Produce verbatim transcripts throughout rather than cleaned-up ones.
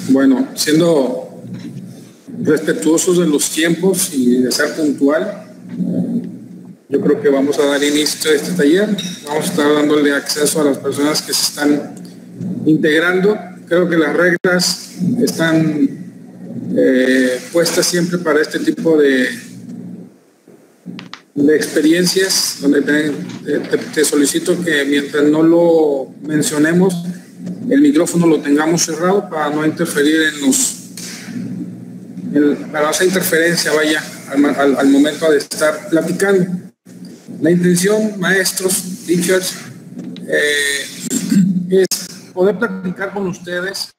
Bueno, siendo respetuosos de los tiempos y de ser puntual, yo creo que vamos a dar inicio a este taller. Vamos a estar dándole acceso a las personas que se están integrando. Creo que las reglas están eh, puestas siempre para este tipo de, de experiencias, donde te, te, te solicito que mientras no lo mencionemos, el micrófono lo tengamos cerrado para no interferir en los, en, para esa interferencia vaya al, al, al momento de estar platicando. La intención, maestros, teachers, eh, es poder platicar con ustedes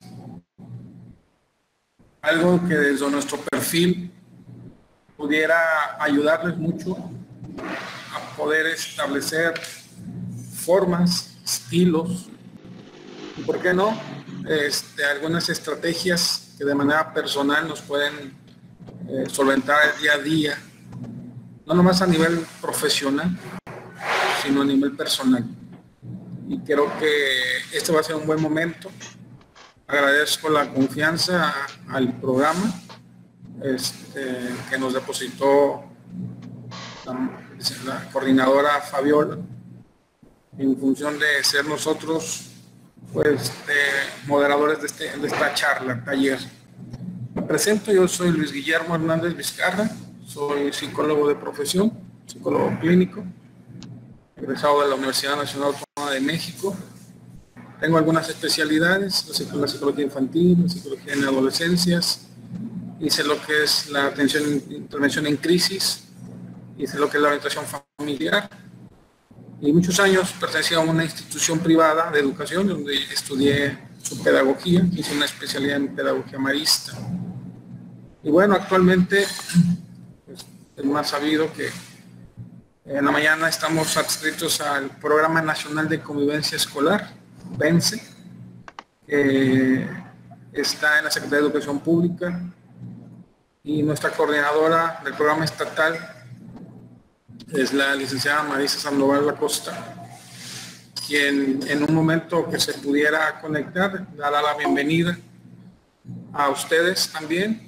algo que desde nuestro perfil pudiera ayudarles mucho a poder establecer formas, estilos, y por qué no, este, algunas estrategias que de manera personal nos pueden eh, solventar el día a día, no nomás a nivel profesional, sino a nivel personal. Y creo que este va a ser un buen momento. Agradezco la confianza al programa este, que nos depositó la, la coordinadora Fabiola en función de ser nosotros pues de moderadores de, este, de esta charla, taller. Me presento, yo soy Luis Guillermo Hernández Vizcarra, soy psicólogo de profesión, psicólogo clínico, egresado de la Universidad Nacional Autónoma de México. Tengo algunas especialidades, la psicología infantil, la psicología en adolescencias, hice lo que es la atención, intervención en crisis, hice lo que es la orientación familiar, y muchos años pertenecí a una institución privada de educación donde estudié su pedagogía, hice una especialidad en pedagogía marista. Y bueno, actualmente pues, es más sabido que en la mañana estamos adscritos al Programa Nacional de Convivencia Escolar, PENSE, que está en la Secretaría de Educación Pública, y nuestra coordinadora del programa estatal es la licenciada Marisa Sandoval Lacosta, quien en un momento que se pudiera conectar dará la bienvenida a ustedes también.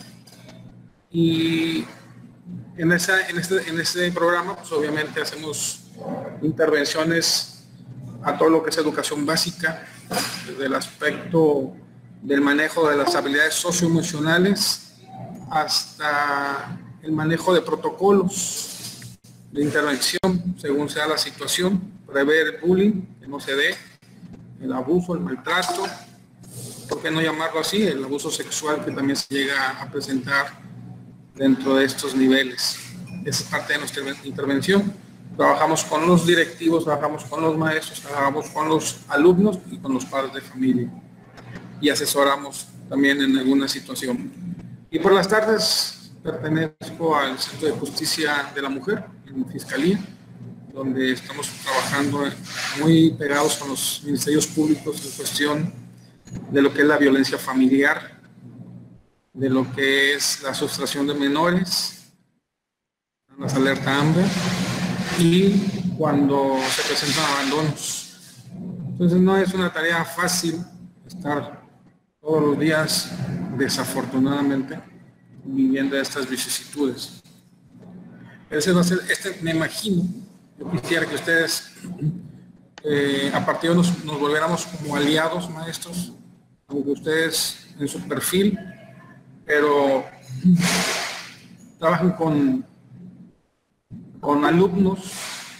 Y en, esa, en, este, en este programa pues obviamente hacemos intervenciones a todo lo que es educación básica, desde el aspecto del manejo de las habilidades socioemocionales hasta el manejo de protocolos de intervención según sea la situación, prever el bullying, que no se dé, el abuso, el maltrato, ¿por qué no llamarlo así? El abuso sexual que también se llega a presentar dentro de estos niveles. Esa es parte de nuestra intervención. Trabajamos con los directivos, trabajamos con los maestros, trabajamos con los alumnos y con los padres de familia. Y asesoramos también en alguna situación. Y por las tardes pertenezco al Centro de Justicia de la Mujer, en Fiscalía, donde estamos trabajando muy pegados con los ministerios públicos en cuestión de lo que es la violencia familiar, de lo que es la sustracción de menores, las alerta AMBER, y cuando se presentan abandonos. Entonces no es una tarea fácil estar todos los días, desafortunadamente, viviendo estas vicisitudes. Ese va a ser, este me imagino, yo quisiera que ustedes eh, a partir de nos, nos volviéramos como aliados, maestros, aunque ustedes en su perfil, pero trabajan con, con alumnos,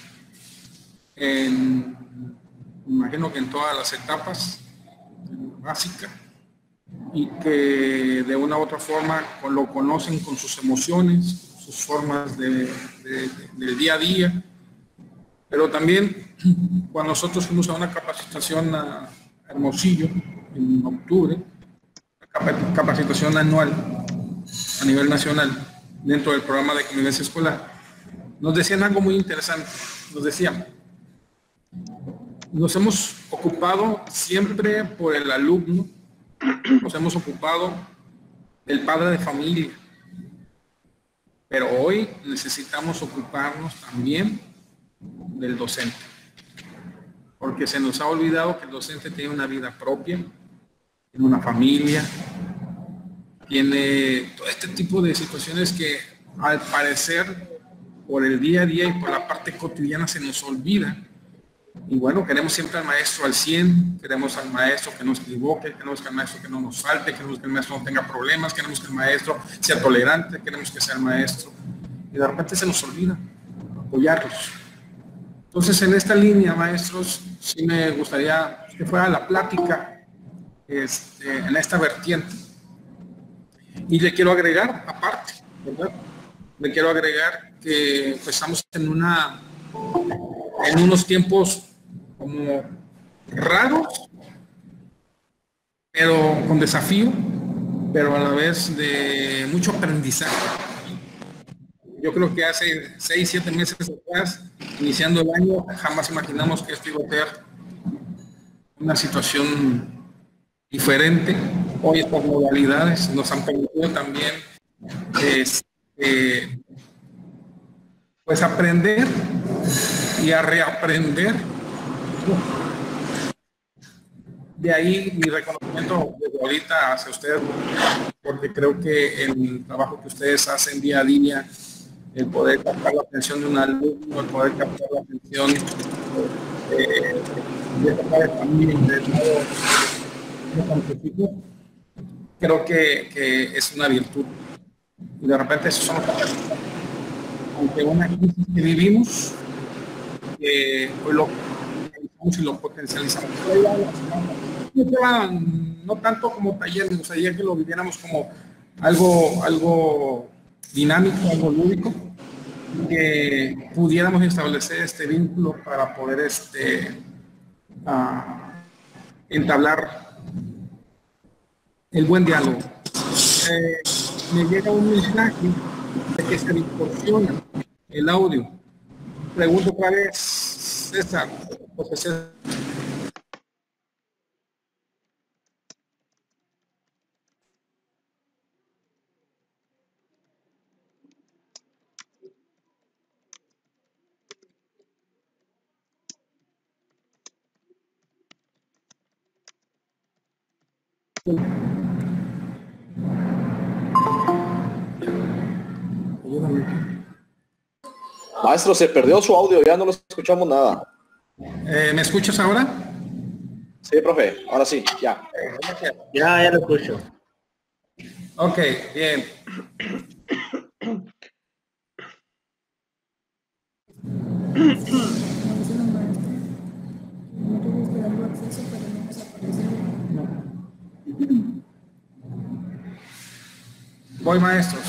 en, me imagino que en todas las etapas básicas, y que de una u otra forma lo conocen con sus emociones, sus formas de, de, de, del día a día, pero también cuando nosotros fuimos a una capacitación a Hermosillo en octubre, capacitación anual a nivel nacional dentro del programa de convivencia escolar, nos decían algo muy interesante. Nos decían, nos hemos ocupado siempre por el alumno, nos hemos ocupado del padre de familia, pero hoy necesitamos ocuparnos también del docente, porque se nos ha olvidado que el docente tiene una vida propia, tiene una familia, tiene todo este tipo de situaciones que al parecer por el día a día y por la parte cotidiana se nos olvida. Y bueno, queremos siempre al maestro al cien, queremos al maestro que no se equivoque, queremos que el maestro que no nos falte, queremos que el maestro no tenga problemas, queremos que el maestro sea tolerante, queremos que sea el maestro. Y de repente se nos olvida apoyarlos. Entonces, en esta línea, maestros, sí me gustaría que fuera la plática este, en esta vertiente. Y le quiero agregar, aparte, ¿verdad? Le quiero agregar que pues, estamos en una, en unos tiempos como raros, pero con desafío, pero a la vez de mucho aprendizaje. Yo creo que hace seis, siete meses atrás, iniciando el año, jamás imaginamos que esto iba a ser una situación diferente. Hoy estas modalidades nos han permitido también este, pues aprender y a reaprender. De ahí mi reconocimiento desde ahorita hacia ustedes, porque creo que el trabajo que ustedes hacen día a día, el poder captar la atención de un alumno, el poder captar la atención eh, de esta familia, de todo, creo que, que es una virtud. Y de repente esos son los capaces. Aunque una crisis que vivimos, eh, hoy lo potencializamos y lo potencializamos. No tanto como taller, me gustaría que lo viviéramos como algo, algo dinámico, algo lúdico, que pudiéramos establecer este vínculo para poder este, uh, entablar el buen diálogo. Eh, me llega un mensaje de que se distorsiona el audio. Pregunto cuál es, César. José César. Maestro, se perdió su audio, ya no lo escuchamos nada. Eh, ¿Me escuchas ahora? Sí, profe, ahora sí, ya. Ya, ya lo escucho. Ok, bien. Voy, maestros.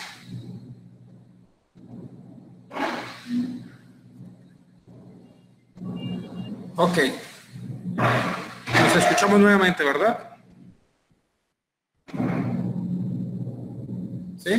Ok. Nos escuchamos nuevamente, ¿verdad? ¿Sí?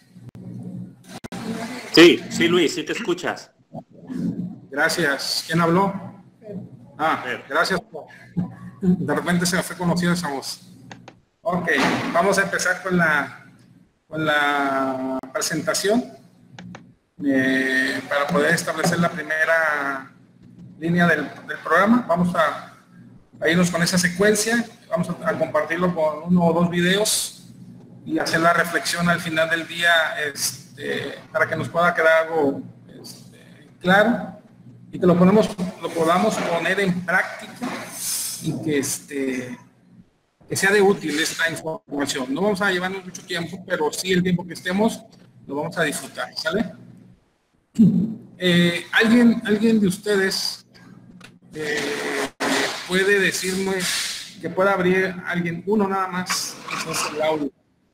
Sí, sí, Luis, sí te escuchas. Gracias. ¿Quién habló? Ah, gracias. De repente se me fue conocida esa voz. Ok, vamos a empezar con la, con la presentación eh, para poder establecer la primera línea del, del programa. Vamos a, a irnos con esa secuencia. Vamos a, a compartirlo con uno o dos videos y hacer la reflexión al final del día este, para que nos pueda quedar algo este, claro y que lo, ponemos, lo podamos poner en práctica y que, este, que sea de útil esta información. No vamos a llevarnos mucho tiempo, pero sí el tiempo que estemos lo vamos a disfrutar, ¿sale? Eh, ¿alguien, ¿Alguien de ustedes eh, puede decirme que pueda abrir alguien, uno nada más, eso es el audio?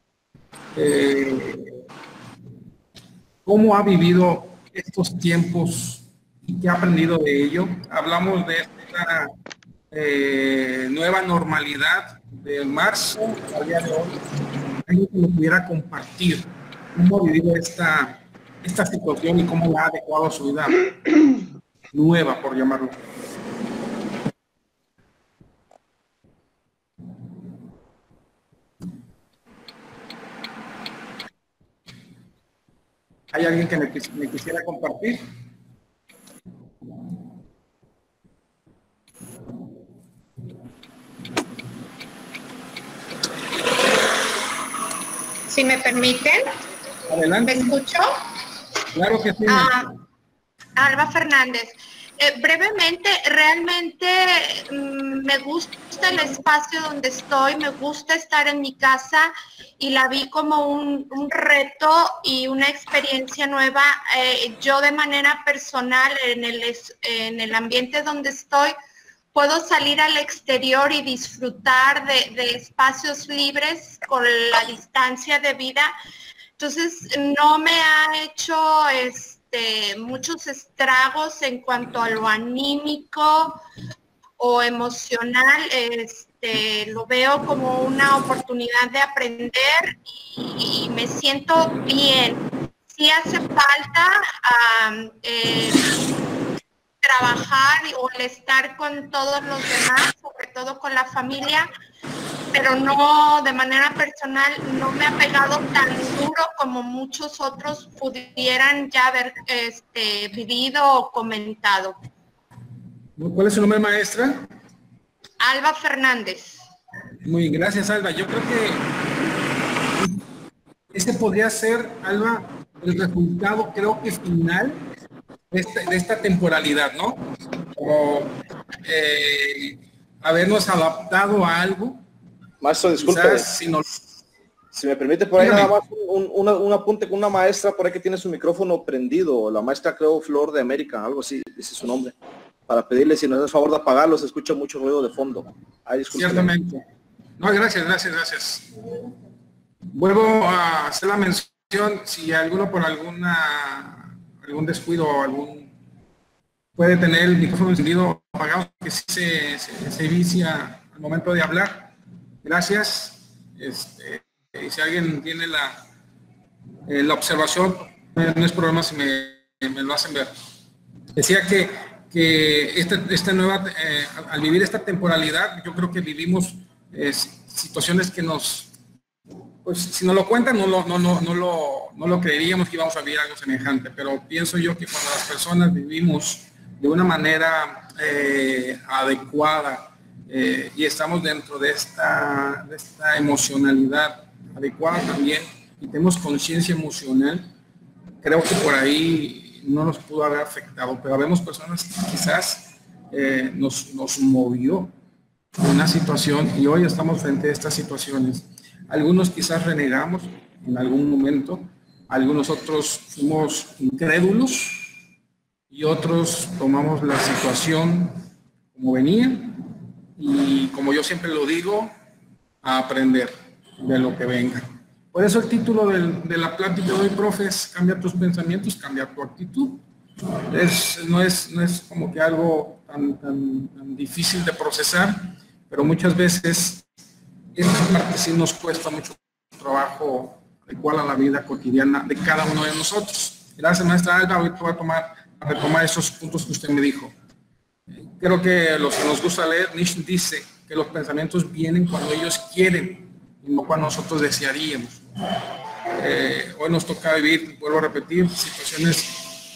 Eh, ¿Cómo ha vivido estos tiempos y qué ha aprendido de ello? Hablamos de esta eh, nueva normalidad de marzo al día de hoy. Alguien que lo pudiera compartir, cómo ha vivido esta, esta situación y cómo la ha adecuado a su vida nueva, por llamarlo. ¿Hay alguien que me, me quisiera compartir? Si me permiten. Adelante. ¿Me escucho? Claro que sí. Ah, Alba Fernández. Eh, brevemente, realmente mmm, me gusta el espacio donde estoy, me gusta estar en mi casa y la vi como un, un reto y una experiencia nueva. Eh, yo de manera personal, en el, en el ambiente donde estoy, puedo salir al exterior y disfrutar de, de espacios libres con la distancia de vida. Entonces, no me ha hecho este, muchos estragos en cuanto a lo anímico o emocional. Este, lo veo como una oportunidad de aprender y, y me siento bien. Sí hace falta um, eh, trabajar o el estar con todos los demás, sobre todo con la familia, pero no, de manera personal, no me ha pegado tan duro como muchos otros pudieran ya haber este, vivido o comentado. ¿Cuál es su nombre, maestra? Alba Fernández. Muy gracias, Alba. Yo creo que ese podría ser, Alba, el resultado, creo que final de esta, de esta temporalidad, ¿no? O eh, habernos adaptado a algo. Maestro, disculpe. Quizás, si, no... si me permite por ahí Dígame. nada más un, un, un apunte con una maestra por ahí que tiene su micrófono prendido, la maestra creo Flor de América, algo así, dice su nombre, para pedirle si nos hace favor de apagarlo, se escucha mucho ruido de fondo. Ay, disculpe. Ciertamente. No, gracias, gracias, gracias. Vuelvo a hacer la mención, si alguno por alguna algún descuido o algún puede tener el micrófono encendido apagado, que sí se, se, se vicia al momento de hablar. Gracias. Este, y si alguien tiene la, eh, la observación, no es problema si me, me lo hacen ver. Decía que, que esta, esta nueva, eh, al vivir esta temporalidad, yo creo que vivimos eh, situaciones que nos, pues si nos lo cuentan, no lo, no, no, no, lo, no lo creeríamos que íbamos a vivir algo semejante, pero pienso yo que cuando las personas vivimos de una manera eh, adecuada, Eh, y estamos dentro de esta, de esta emocionalidad adecuada también y tenemos conciencia emocional, creo que por ahí no nos pudo haber afectado, pero vemos personas que quizás eh, nos, nos movió una situación y hoy estamos frente a estas situaciones. Algunos quizás renegamos en algún momento, algunos otros fuimos incrédulos y otros tomamos la situación como venía. Y como yo siempre lo digo, a aprender de lo que venga. Por eso el título del, de la plática de hoy, profe, es cambia tus pensamientos, cambia tu actitud. Es, no, es, no es como que algo tan, tan, tan difícil de procesar, pero muchas veces esta parte sí nos cuesta mucho trabajo igual a la vida cotidiana de cada uno de nosotros. Gracias, maestra Alba. Ahorita voy a, tomar, a retomar esos puntos que usted me dijo. Creo que los que nos gusta leer, Nietzsche dice que los pensamientos vienen cuando ellos quieren y no cuando nosotros desearíamos. Eh, hoy nos toca vivir, vuelvo a repetir, situaciones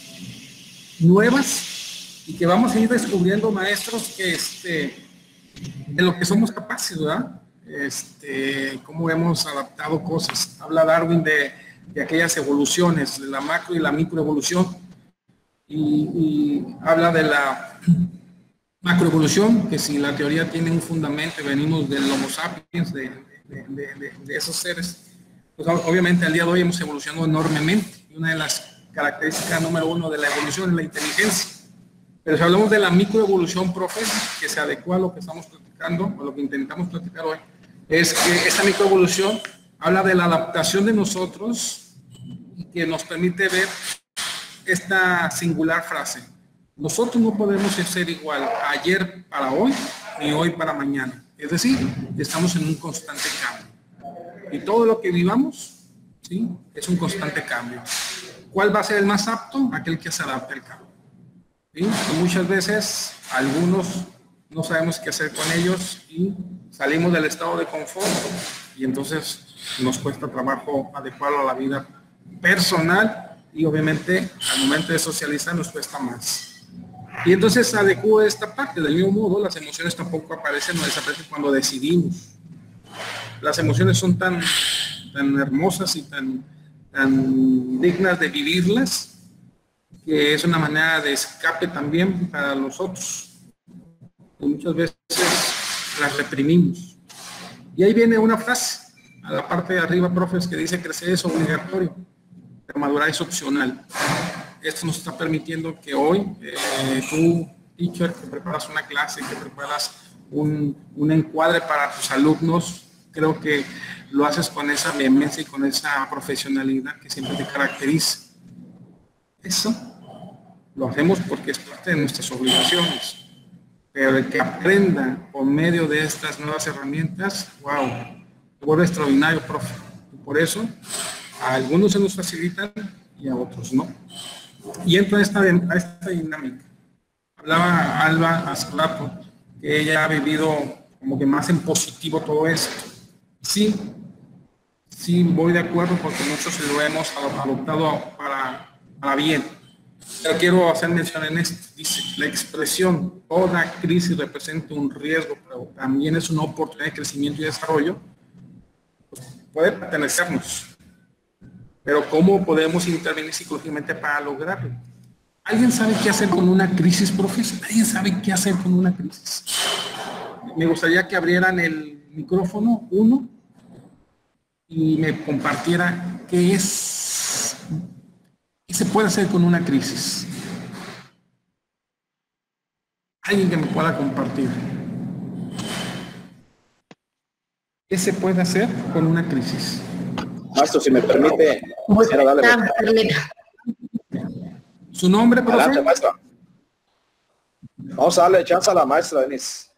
nuevas y que vamos a ir descubriendo, maestros, que este, de lo que somos capaces, ¿verdad? Este, cómo hemos adaptado cosas. Habla Darwin de, de aquellas evoluciones, de la macro y la microevolución, y, y habla de la macroevolución, que si la teoría tiene un fundamento, venimos del Homo sapiens, de, de, de, de, de esos seres, pues obviamente al día de hoy hemos evolucionado enormemente, y una de las características número uno de la evolución es la inteligencia. Pero si hablamos de la microevolución, profe, que se adecua a lo que estamos platicando, o lo que intentamos platicar hoy, es que esta microevolución habla de la adaptación de nosotros y que nos permite ver esta singular frase: nosotros no podemos ser igual ayer para hoy ni hoy para mañana. Es decir, estamos en un constante cambio. Y todo lo que vivamos, ¿sí?, es un constante cambio. ¿Cuál va a ser el más apto? Aquel que se adapte al cambio. ¿Sí? Y muchas veces algunos no sabemos qué hacer con ellos y salimos del estado de confort y entonces nos cuesta trabajo adecuarlo a la vida personal y obviamente al momento de socializar nos cuesta más. Y entonces adecuo esta parte. Del mismo modo, las emociones tampoco aparecen o desaparecen cuando decidimos. Las emociones son tan, tan hermosas y tan, tan dignas de vivirlas, que es una manera de escape también para los otros. Y muchas veces las reprimimos. Y ahí viene una frase, a la parte de arriba, profes, que dice: crecer es obligatorio, pero madurar es opcional. Esto nos está permitiendo que hoy eh, tú, teacher, que preparas una clase, que preparas un, un encuadre para tus alumnos, creo que lo haces con esa vehemencia y con esa profesionalidad que siempre te caracteriza. Eso lo hacemos porque es parte de nuestras obligaciones. Pero el que aprenda por medio de estas nuevas herramientas, wow, se vuelve extraordinario, profe. Y por eso a algunos se nos facilitan y a otros no. Y entro a esta, a esta dinámica. Hablaba Alba hace rato que ella ha vivido como que más en positivo todo esto. Sí, sí, voy de acuerdo porque muchos lo hemos adoptado para, para bien. Pero quiero hacer mención en esto. Dice, la expresión, toda crisis representa un riesgo, pero también es una oportunidad de crecimiento y desarrollo, pues puede pertenecernos. Pero ¿cómo podemos intervenir psicológicamente para lograrlo? ¿Alguien sabe qué hacer con una crisis, profesor? ¿Alguien sabe qué hacer con una crisis? Me gustaría que abrieran el micrófono, uno, y me compartiera qué es, qué se puede hacer con una crisis. Alguien que me pueda compartir. ¿Qué se puede hacer con una crisis? Maestro, si me permite, quisiera darle... ¿Su nombre, profe? Adelante, maestra. Vamos a darle chance a la maestra Denise.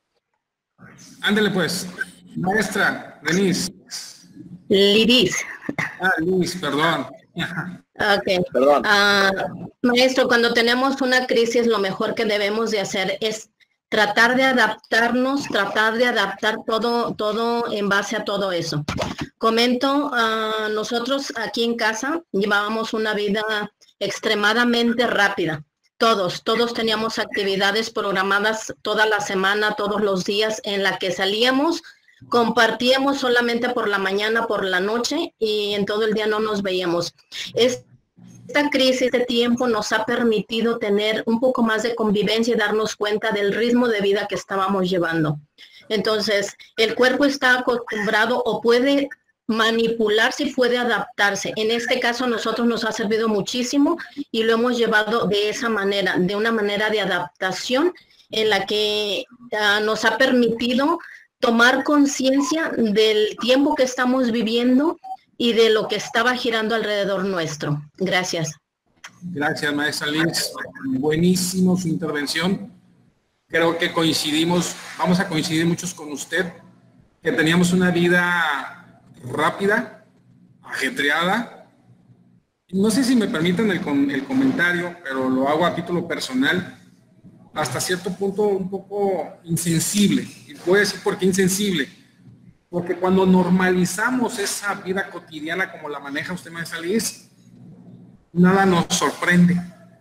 Ándele pues, maestra Denise. Liris. Ah, Liz, perdón. Ok. Perdón. Uh, maestro, cuando tenemos una crisis, lo mejor que debemos de hacer es tratar de adaptarnos, tratar de adaptar todo, todo en base a todo eso. Comento, uh, nosotros aquí en casa llevábamos una vida extremadamente rápida. Todos, todos teníamos actividades programadas toda la semana, todos los días en la que salíamos, compartíamos solamente por la mañana, por la noche y en todo el día no nos veíamos. Esta crisis de tiempo nos ha permitido tener un poco más de convivencia y darnos cuenta del ritmo de vida que estábamos llevando. Entonces, el cuerpo está acostumbrado o puede manipularse y puede adaptarse. En este caso, a nosotros nos ha servido muchísimo y lo hemos llevado de esa manera, de una manera de adaptación en la que uh, nos ha permitido tomar conciencia del tiempo que estamos viviendo y de lo que estaba girando alrededor nuestro. Gracias. Gracias, maestra Liz. Buenísimo su intervención. Creo que coincidimos, vamos a coincidir muchos con usted, que teníamos una vida rápida, ajetreada. No sé si me permiten el, el comentario, pero lo hago a título personal, hasta cierto punto un poco insensible. Y voy a decir por qué insensible. Porque cuando normalizamos esa vida cotidiana como la maneja usted, maestra Liz, nada nos sorprende.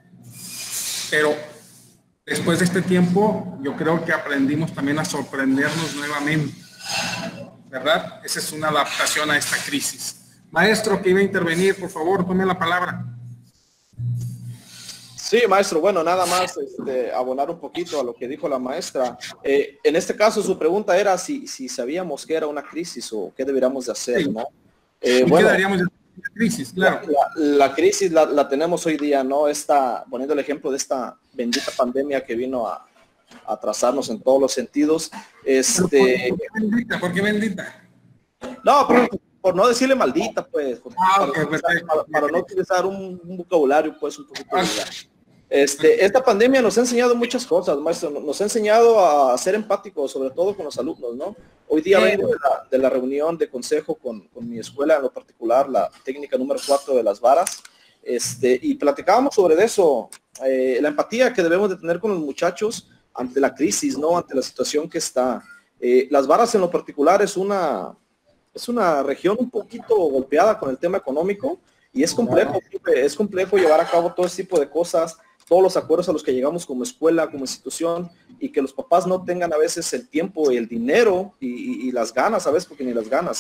Pero después de este tiempo, yo creo que aprendimos también a sorprendernos nuevamente. ¿Verdad? Esa es una adaptación a esta crisis. Maestro, que iba a intervenir, por favor, tome la palabra. Sí, maestro, bueno, nada más este, abonar un poquito a lo que dijo la maestra. Eh, en este caso, su pregunta era si, si sabíamos que era una crisis o qué deberíamos de hacer, ¿no? Eh, ¿Y bueno, qué daríamos de la crisis? Claro. La, la, la crisis la, la tenemos hoy día, ¿no? Esta, poniendo el ejemplo de esta bendita pandemia que vino a atrasarnos en todos los sentidos. Este, ¿Por qué bendita? ¿Por qué bendita? No, por, por no decirle maldita, pues. Ah, para, okay, para, para, para no utilizar un, un vocabulario, pues, un poquito. Este, esta pandemia nos ha enseñado muchas cosas, maestro. Nos ha enseñado a ser empáticos, sobre todo con los alumnos, ¿no? Hoy día vengo de la, de la reunión de consejo con, con mi escuela, en lo particular, la técnica número cuatro de las varas. Este, y platicábamos sobre eso, eh, la empatía que debemos de tener con los muchachos ante la crisis, ¿no? Ante la situación que está. Eh, las varas en lo particular es una, es una región un poquito golpeada con el tema económico y es complejo, es complejo llevar a cabo todo ese tipo de cosas, todos los acuerdos a los que llegamos como escuela, como institución, y que los papás no tengan a veces el tiempo y el dinero y, y, y las ganas, a veces, porque ni las ganas, ¿eh?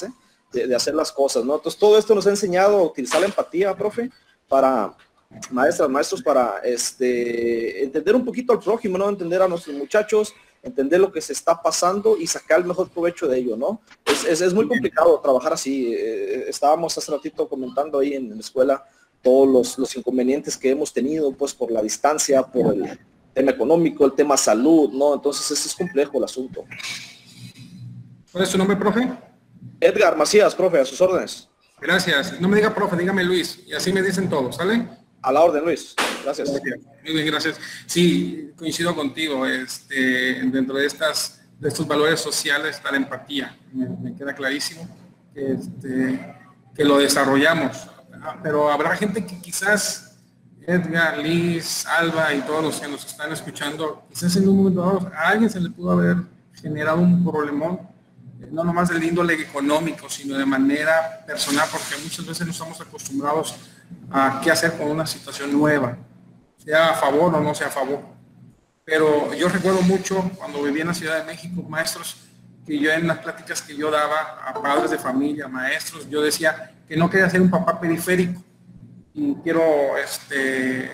de, de hacer las cosas, ¿no? Entonces todo esto nos ha enseñado a utilizar la empatía, profe, para maestras, maestros, para este, entender un poquito al prójimo, ¿no? Entender a nuestros muchachos, entender lo que se está pasando y sacar el mejor provecho de ello, ¿no? Es, es, es muy complicado trabajar así. Eh, estábamos hace ratito comentando ahí en, en la escuela todos los, los inconvenientes que hemos tenido, pues por la distancia, por el tema económico, el tema salud, ¿no? Entonces ese es complejo el asunto. ¿Cuál es su nombre, profe? Edgar Macías, profe, a sus órdenes. Gracias. No me diga profe, dígame Luis. Y así me dicen todos, ¿sale? A la orden, Luis. Gracias. Muy bien, gracias. Sí, coincido contigo. Este, dentro de, estas, de estos valores sociales está la empatía. Me, me queda clarísimo que, este, que lo desarrollamos. Pero habrá gente que quizás, Edgar, Liz, Alba y todos los que nos están escuchando, quizás en un momento dado a alguien se le pudo haber generado un problemón, no nomás del índole económico, sino de manera personal, porque muchas veces no estamos acostumbrados a qué hacer con una situación nueva, sea a favor o no sea a favor. Pero yo recuerdo mucho cuando vivía en la Ciudad de México, maestros, que yo en las pláticas que yo daba a padres de familia, maestros, yo decía que no quería ser un papá periférico y quiero este,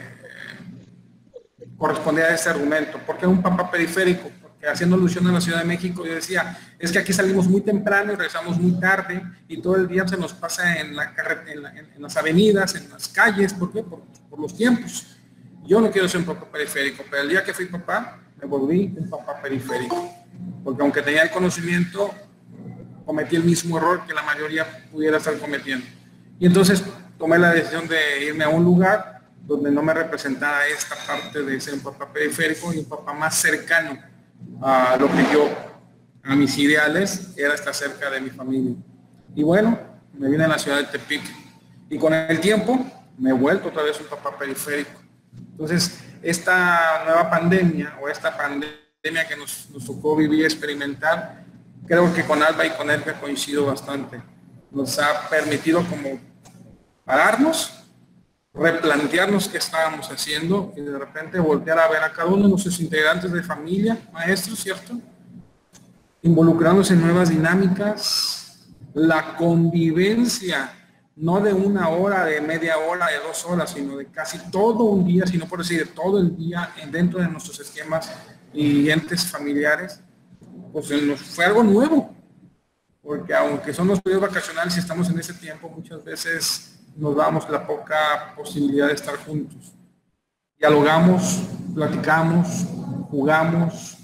corresponder a ese argumento. ¿Por qué un papá periférico? Porque haciendo alusión a la Ciudad de México, yo decía, es que aquí salimos muy temprano y regresamos muy tarde y todo el día se nos pasa en, la en, la, en las avenidas, en las calles. ¿Por qué? Por, por los tiempos. Yo no quiero ser un papá periférico, pero el día que fui papá, me volví un papá periférico. Porque aunque tenía el conocimiento, cometí el mismo error que la mayoría pudiera estar cometiendo. Y entonces tomé la decisión de irme a un lugar donde no me representara esta parte de ser un papá periférico y un papá más cercano a lo que yo, a mis ideales, era estar cerca de mi familia. Y bueno, me vine a la ciudad de Tepic. Y con el tiempo me he vuelto otra vez un papá periférico. Entonces, esta nueva pandemia o esta pandemia que nos, nos tocó vivir y experimentar, creo que con Alba y con Edgar coincido bastante. Nos ha permitido como pararnos, replantearnos qué estábamos haciendo y de repente voltear a ver a cada uno de nuestros integrantes de familia, maestros, ¿cierto? Involucrarnos en nuevas dinámicas, la convivencia, no de una hora, de media hora, de dos horas, sino de casi todo un día, sino por decir todo el día dentro de nuestros esquemas y entes familiares, pues nos fue algo nuevo, porque aunque son los periodos vacacionales y estamos en ese tiempo, muchas veces nos damos la poca posibilidad de estar juntos. Dialogamos, platicamos, jugamos,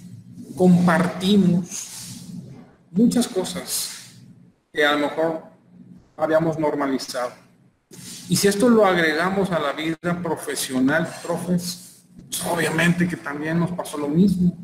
compartimos muchas cosas que a lo mejor habíamos normalizado. Y si esto lo agregamos a la vida profesional, profes, pues obviamente que también nos pasó lo mismo.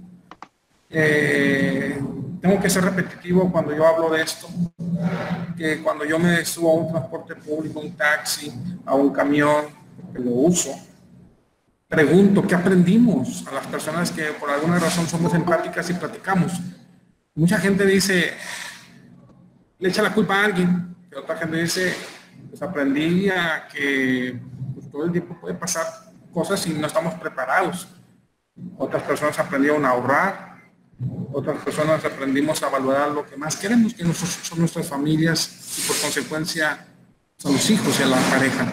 Eh, tengo que ser repetitivo cuando yo hablo de esto, que cuando yo me subo a un transporte público, un taxi, a un camión, que lo uso, pregunto, ¿qué aprendimos? A las personas que por alguna razón somos empáticas y platicamos. Mucha gente dice, le echa la culpa a alguien, y otra gente dice, pues aprendí a que pues, todo el tiempo puede pasar cosas y no estamos preparados. Otras personas aprendieron a ahorrar, otras personas aprendimos a valorar lo que más queremos, que nosotros, son nuestras familias y por consecuencia son los hijos y a la pareja.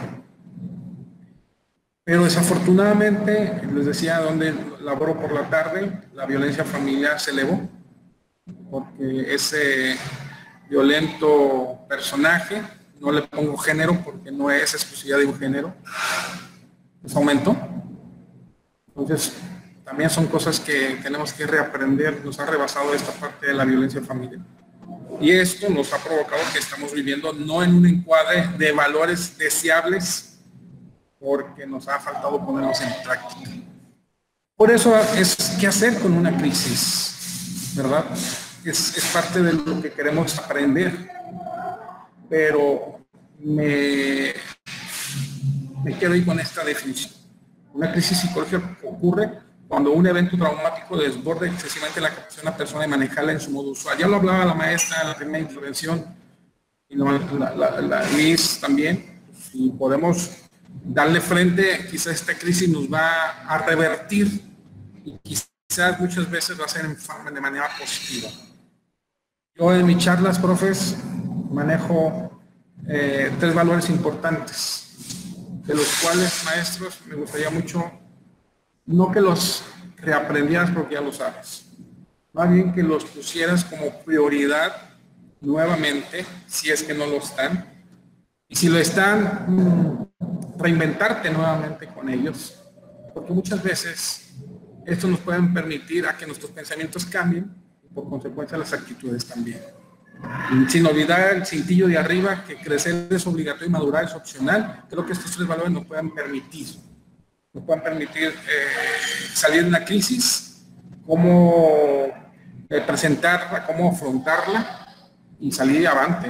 Pero desafortunadamente, les decía, donde laboro por la tarde, la violencia familiar se elevó, porque ese violento personaje, no le pongo género porque no es exclusividad de un género, pues aumentó. Entonces, también son cosas que tenemos que reaprender, nos ha rebasado esta parte de la violencia familiar. Y esto nos ha provocado que estamos viviendo no en un encuadre de valores deseables, porque nos ha faltado ponerlos en práctica. Por eso es qué hacer con una crisis, ¿verdad? Es, es parte de lo que queremos aprender. Pero me, me quedo ahí con esta definición. Una crisis psicológica ocurre cuando un evento traumático desborda excesivamente la capacidad de una persona de manejarla en su modo usual. Ya lo hablaba la maestra en la primera intervención, y la, la, la Liz también. Si podemos darle frente, quizás esta crisis nos va a revertir y quizás muchas veces va a ser de manera positiva. Yo en mis charlas, profes, manejo eh, tres valores importantes, de los cuales, maestros, me gustaría mucho, no que los reaprendieras porque ya lo sabes, más bien que los pusieras como prioridad nuevamente, si es que no lo están, y si lo están, mmm, reinventarte nuevamente con ellos, porque muchas veces esto nos puede permitir a que nuestros pensamientos cambien y por consecuencia las actitudes también. Y sin olvidar el cintillo de arriba, que crecer es obligatorio y madurar es opcional. Creo que estos tres valores nos puedan permitir, nos puedan permitir eh, salir de una crisis, cómo eh, presentarla, cómo afrontarla y salir avante.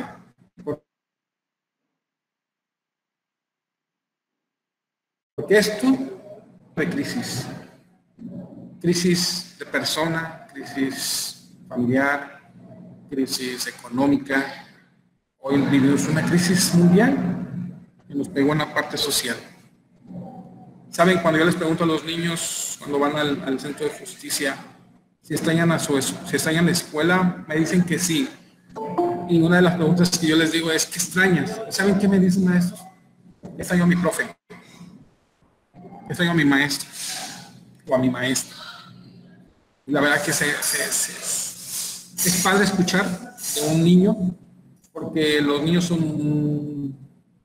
Porque esto de crisis, crisis de persona, crisis familiar, crisis económica, hoy vivimos una crisis mundial que nos pegó en la parte social. Saben, cuando yo les pregunto a los niños, cuando van al, al centro de justicia, si extrañan a su, si extrañan la escuela, me dicen que sí. Y una de las preguntas que yo les digo es, ¿qué extrañas? ¿Saben qué me dicen, maestros? Extraño a mi profe. Extraño a mi maestro o a mi maestra. Y la verdad que se, se, se es padre escuchar de un niño, porque los niños son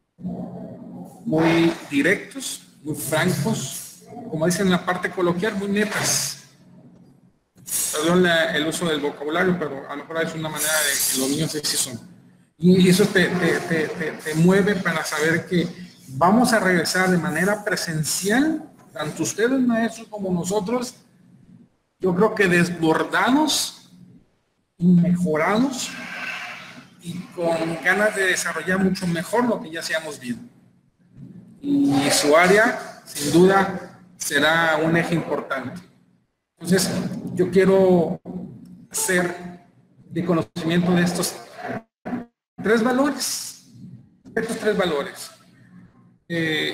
muy directos, muy francos, como dicen en la parte coloquial, muy netas. Perdón la, el uso del vocabulario, pero a lo mejor es una manera de que los niños así son. Y eso te, te, te, te, te mueve para saber que vamos a regresar de manera presencial, tanto ustedes maestros como nosotros, yo creo que desbordados, mejorados y con ganas de desarrollar mucho mejor lo que ya hacíamos bien. Y su área, sin duda, será un eje importante. Entonces, yo quiero hacer de conocimiento de estos tres valores. Estos tres valores. Eh,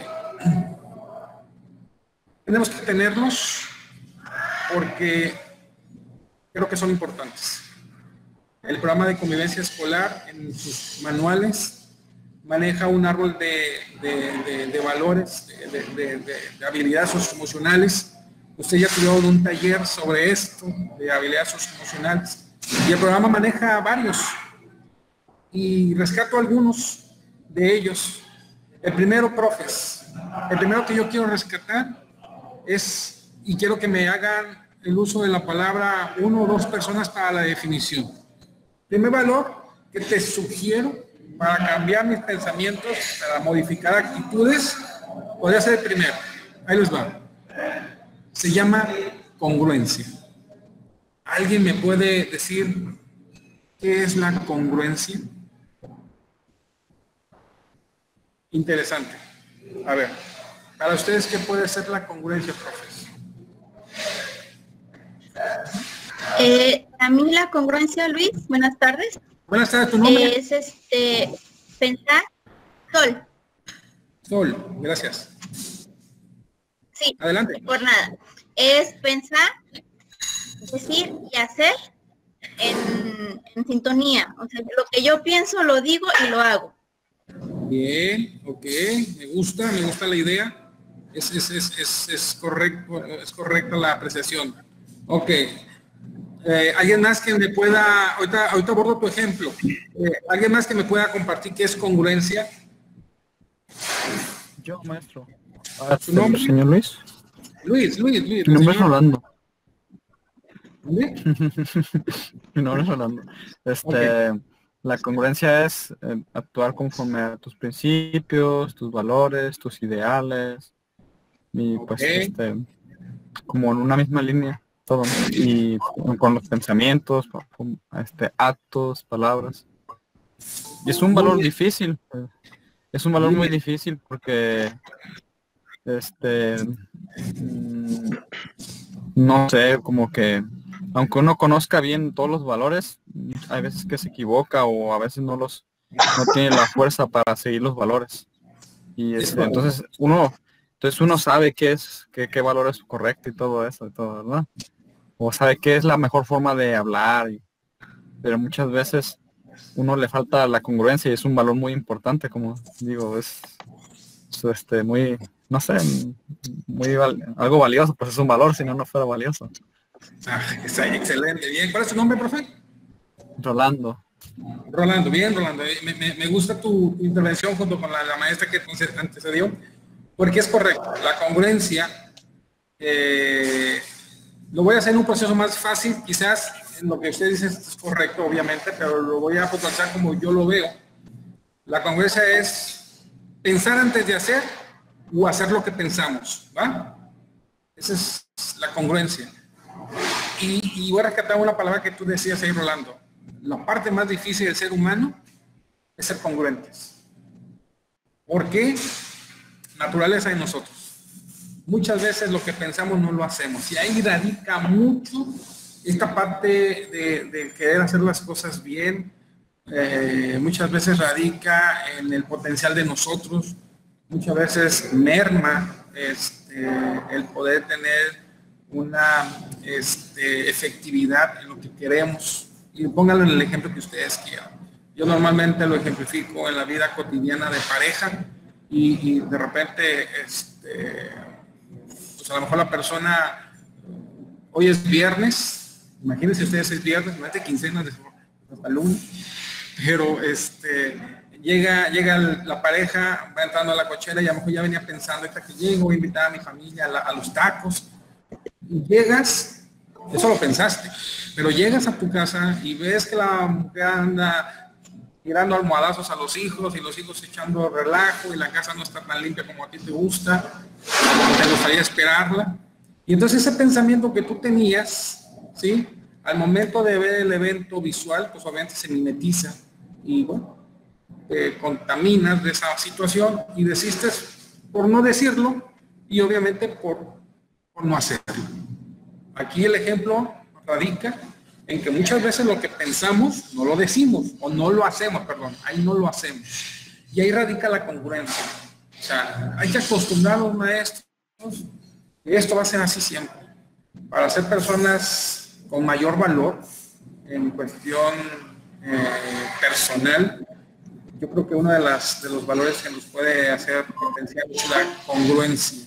tenemos que tenerlos porque creo que son importantes. El programa de convivencia escolar en sus manuales maneja un árbol de, de, de, de valores, de, de, de, de habilidades socioemocionales. Usted ya tuvo un taller sobre esto, de habilidades socioemocionales, y el programa maneja varios, y rescato algunos de ellos. El primero, profes, el primero que yo quiero rescatar es, y quiero que me hagan el uso de la palabra uno o dos personas para la definición. Primer valor que te sugiero para cambiar mis pensamientos, para modificar actitudes, podría ser el primero. Ahí les va. Se llama congruencia. ¿Alguien me puede decir qué es la congruencia? Interesante. A ver, para ustedes, ¿qué puede ser la congruencia, profes? Eh, a mí la congruencia, Luis, buenas tardes. Buenas tardes, ¿tu nombre? Es este, pensar, Sol. Sol, gracias. Sí, adelante. Por nada. Es pensar, decir y hacer en, en sintonía. O sea, lo que yo pienso lo digo y lo hago. Bien, ok, me gusta, me gusta la idea. Es, es, es, es, es, correcto, es correcta la apreciación. Ok. Eh, ¿Alguien más que me pueda, ahorita, ahorita abordo tu ejemplo, eh, ¿alguien más que me pueda compartir qué es congruencia? Yo, maestro. Ah, ¿Su nombre? Señor Luis. Luis, Luis, Luis. Mi nombre es señor. Rolando. ¿Dónde? Mi nombre es Rolando. Este, okay. La congruencia es eh, actuar conforme a tus principios, tus valores, tus ideales, y pues okay. este, como en una misma línea. Todo, y con los pensamientos, con, este, actos, palabras. Y es un valor difícil, es un valor muy difícil porque, este, mmm, no sé, como que, aunque uno conozca bien todos los valores, hay veces que se equivoca o a veces no los, no tiene la fuerza para seguir los valores. Y este, entonces uno, entonces uno sabe qué es, qué, qué valor es correcto y todo eso, y todo, ¿verdad? O sabe qué es la mejor forma de hablar, y, pero muchas veces uno le falta la congruencia y es un valor muy importante, como digo, es, es este muy, no sé, muy val, algo valioso, pues es un valor, si no, no fuera valioso. Ah, excelente, bien. ¿Cuál es tu nombre, profe? Rolando. Rolando, bien, Rolando. Me, me, me gusta tu, tu intervención junto con la, la maestra que antecedió, porque es correcto. La congruencia, eh, lo voy a hacer en un proceso más fácil, quizás en lo que usted dice es correcto, obviamente, pero lo voy a potenciar como yo lo veo. La congruencia es pensar antes de hacer o hacer lo que pensamos, ¿va? Esa es la congruencia. Y, y voy a rescatar una palabra que tú decías ahí, Rolando. La parte más difícil del ser humano es ser congruentes. ¿Por qué? Naturaleza de nosotros. Muchas veces lo que pensamos no lo hacemos. Y ahí radica mucho esta parte de, de querer hacer las cosas bien. Eh, muchas veces radica en el potencial de nosotros. Muchas veces merma este, el poder tener una este, efectividad en lo que queremos. Y pónganlo en el ejemplo que ustedes quieran. Yo normalmente lo ejemplifico en la vida cotidiana de pareja y, y de repente, este, pues a lo mejor la persona, hoy es viernes, imagínense ustedes es viernes, no es de quincena, hasta lunes, pero este, llega, llega la pareja, va entrando a la cochera y a lo mejor ya venía pensando, esta que llego, voy a invitar a mi familia a, la, a los tacos, y llegas, eso lo pensaste, pero llegas a tu casa y ves que la mujer anda tirando almohadazos a los hijos y los hijos echando relajo y la casa no está tan limpia como a ti te gusta, como te gustaría esperarla. Y entonces ese pensamiento que tú tenías, ¿sí? Al momento de ver el evento visual, pues obviamente se mimetiza y bueno, te contaminas de esa situación y desistes por no decirlo y obviamente por, por no hacerlo. Aquí el ejemplo radica en que muchas veces lo que pensamos no lo decimos o no lo hacemos, perdón, ahí no lo hacemos. Y ahí radica la congruencia. O sea, hay que acostumbrar a los maestros que esto va a ser así siempre. Para ser personas con mayor valor en cuestión eh, personal, yo creo que uno de, las, de los valores que nos puede hacer potenciar es la congruencia.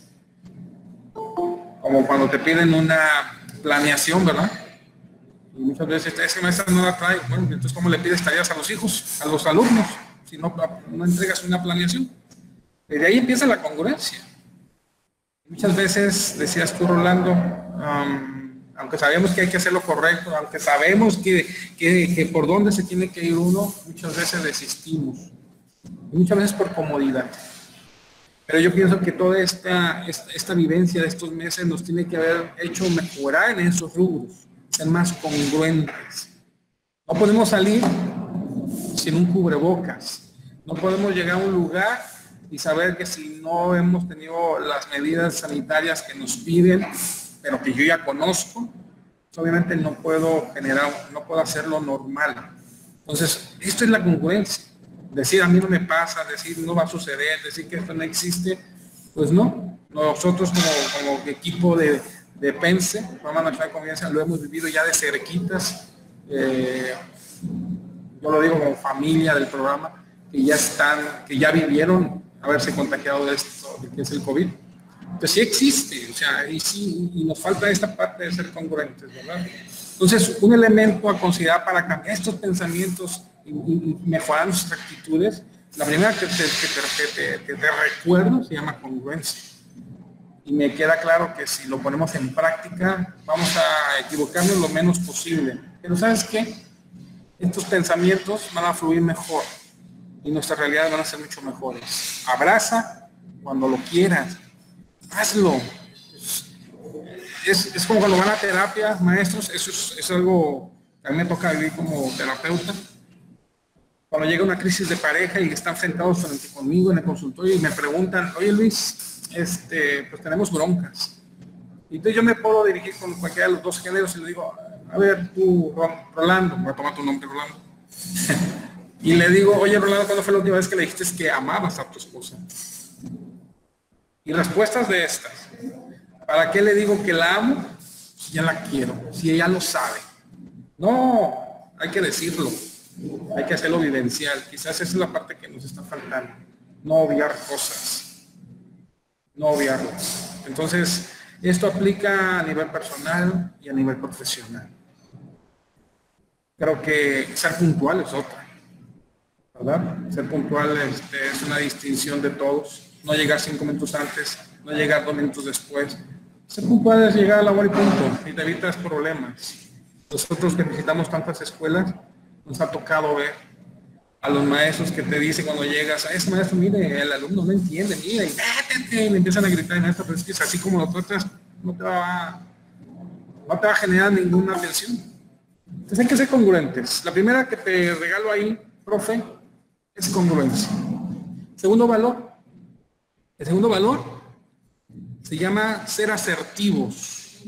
Como cuando te piden una planeación, ¿verdad? Y muchas veces ese maestro no la trae. Bueno, entonces ¿cómo le pides tareas a los hijos, a los alumnos, si no, no entregas una planeación? Desde ahí empieza la congruencia. Muchas veces, decías tú, Rolando, um, aunque sabemos que hay que hacer lo correcto, aunque sabemos que, que, que por dónde se tiene que ir uno, muchas veces desistimos. Y muchas veces por comodidad. Pero yo pienso que toda esta, esta, esta vivencia de estos meses nos tiene que haber hecho mejorar en esos rubros, ser más congruentes. No podemos salir sin un cubrebocas. No podemos llegar a un lugar y saber que si no hemos tenido las medidas sanitarias que nos piden, pero que yo ya conozco, pues obviamente no puedo generar, no puedo hacerlo normal. Entonces, esto es la congruencia. Decir a mí no me pasa, decir no va a suceder, decir que esto no existe, pues no. Nosotros como, como equipo de, de PENSE, Programa Nacional de Convivencia, lo hemos vivido ya de cerquitas. Eh, yo lo digo como familia del programa, que ya están, que ya vivieron haberse contagiado de esto, de que es el COVID. Entonces sí existe, o sea, y sí, y nos falta esta parte de ser congruentes, ¿verdad? Entonces, un elemento a considerar para cambiar estos pensamientos y, y mejorar nuestras actitudes, la primera que te, que te, que te, que te recuerdo se llama congruencia. Y me queda claro que si lo ponemos en práctica, vamos a equivocarnos lo menos posible. Pero ¿sabes qué? Estos pensamientos van a fluir mejor y nuestras realidades van a ser mucho mejores. Abraza cuando lo quieras, hazlo. Es, es como cuando van a terapia, maestros, eso es, es algo que a mí me toca vivir como terapeuta. Cuando llega una crisis de pareja y están sentados frente conmigo en el consultorio y me preguntan, oye Luis, este, pues tenemos broncas. Y entonces yo me puedo dirigir con cualquiera de los dos géneros y le digo, a ver, tú, Rolando, voy a tomar tu nombre, Rolando. Y le digo, oye Rolando, ¿cuándo fue la última vez que le dijiste que amabas a tu esposa? Y respuestas de estas. ¿Para qué le digo que la amo? Si ya la quiero, si ella lo sabe. No, hay que decirlo. Hay que hacerlo vivencial. Quizás esa es la parte que nos está faltando. No obviar cosas. No obviarlas. Entonces, esto aplica a nivel personal y a nivel profesional. Creo que ser puntual es otra, ¿verdad? Ser puntual este, es una distinción de todos. No llegar cinco minutos antes, no llegar dos minutos después. Ser puntual es llegar a la hora y punto, y te evitas problemas. Nosotros que visitamos tantas escuelas, nos ha tocado ver a los maestros que te dicen cuando llegas, a ese maestro, mire, el alumno no entiende, mira, y vete, y le empiezan a gritar, maestro, pero es que es así como lo tratas, no te va, no te va a generar ninguna atención. Entonces hay que ser congruentes. La primera que te regalo ahí, profe, es congruencia. Segundo valor. El segundo valor se llama ser asertivos.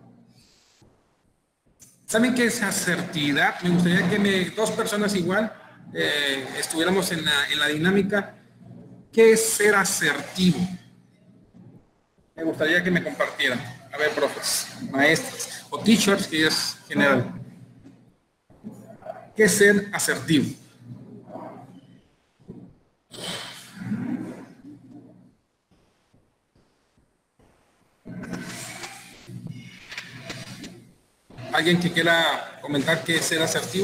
¿Saben qué es asertividad? Me gustaría que me, dos personas igual eh, estuviéramos en la, en la dinámica. ¿Qué es ser asertivo? Me gustaría que me compartieran. A ver, profes, maestros o teachers, que es general. ¿Qué es ser asertivo? ¿Alguien que quiera comentar qué es ser asertivo?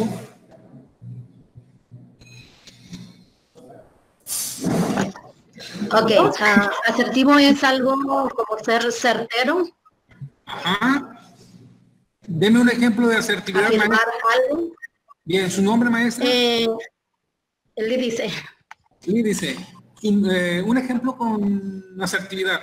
Ok, uh, asertivo es algo como ser certero. Ajá. Deme un ejemplo de asertividad, maestra. Algo. Bien, ¿su nombre, maestra? Eh, él dice. Él dice, un, eh, un ejemplo con asertividad.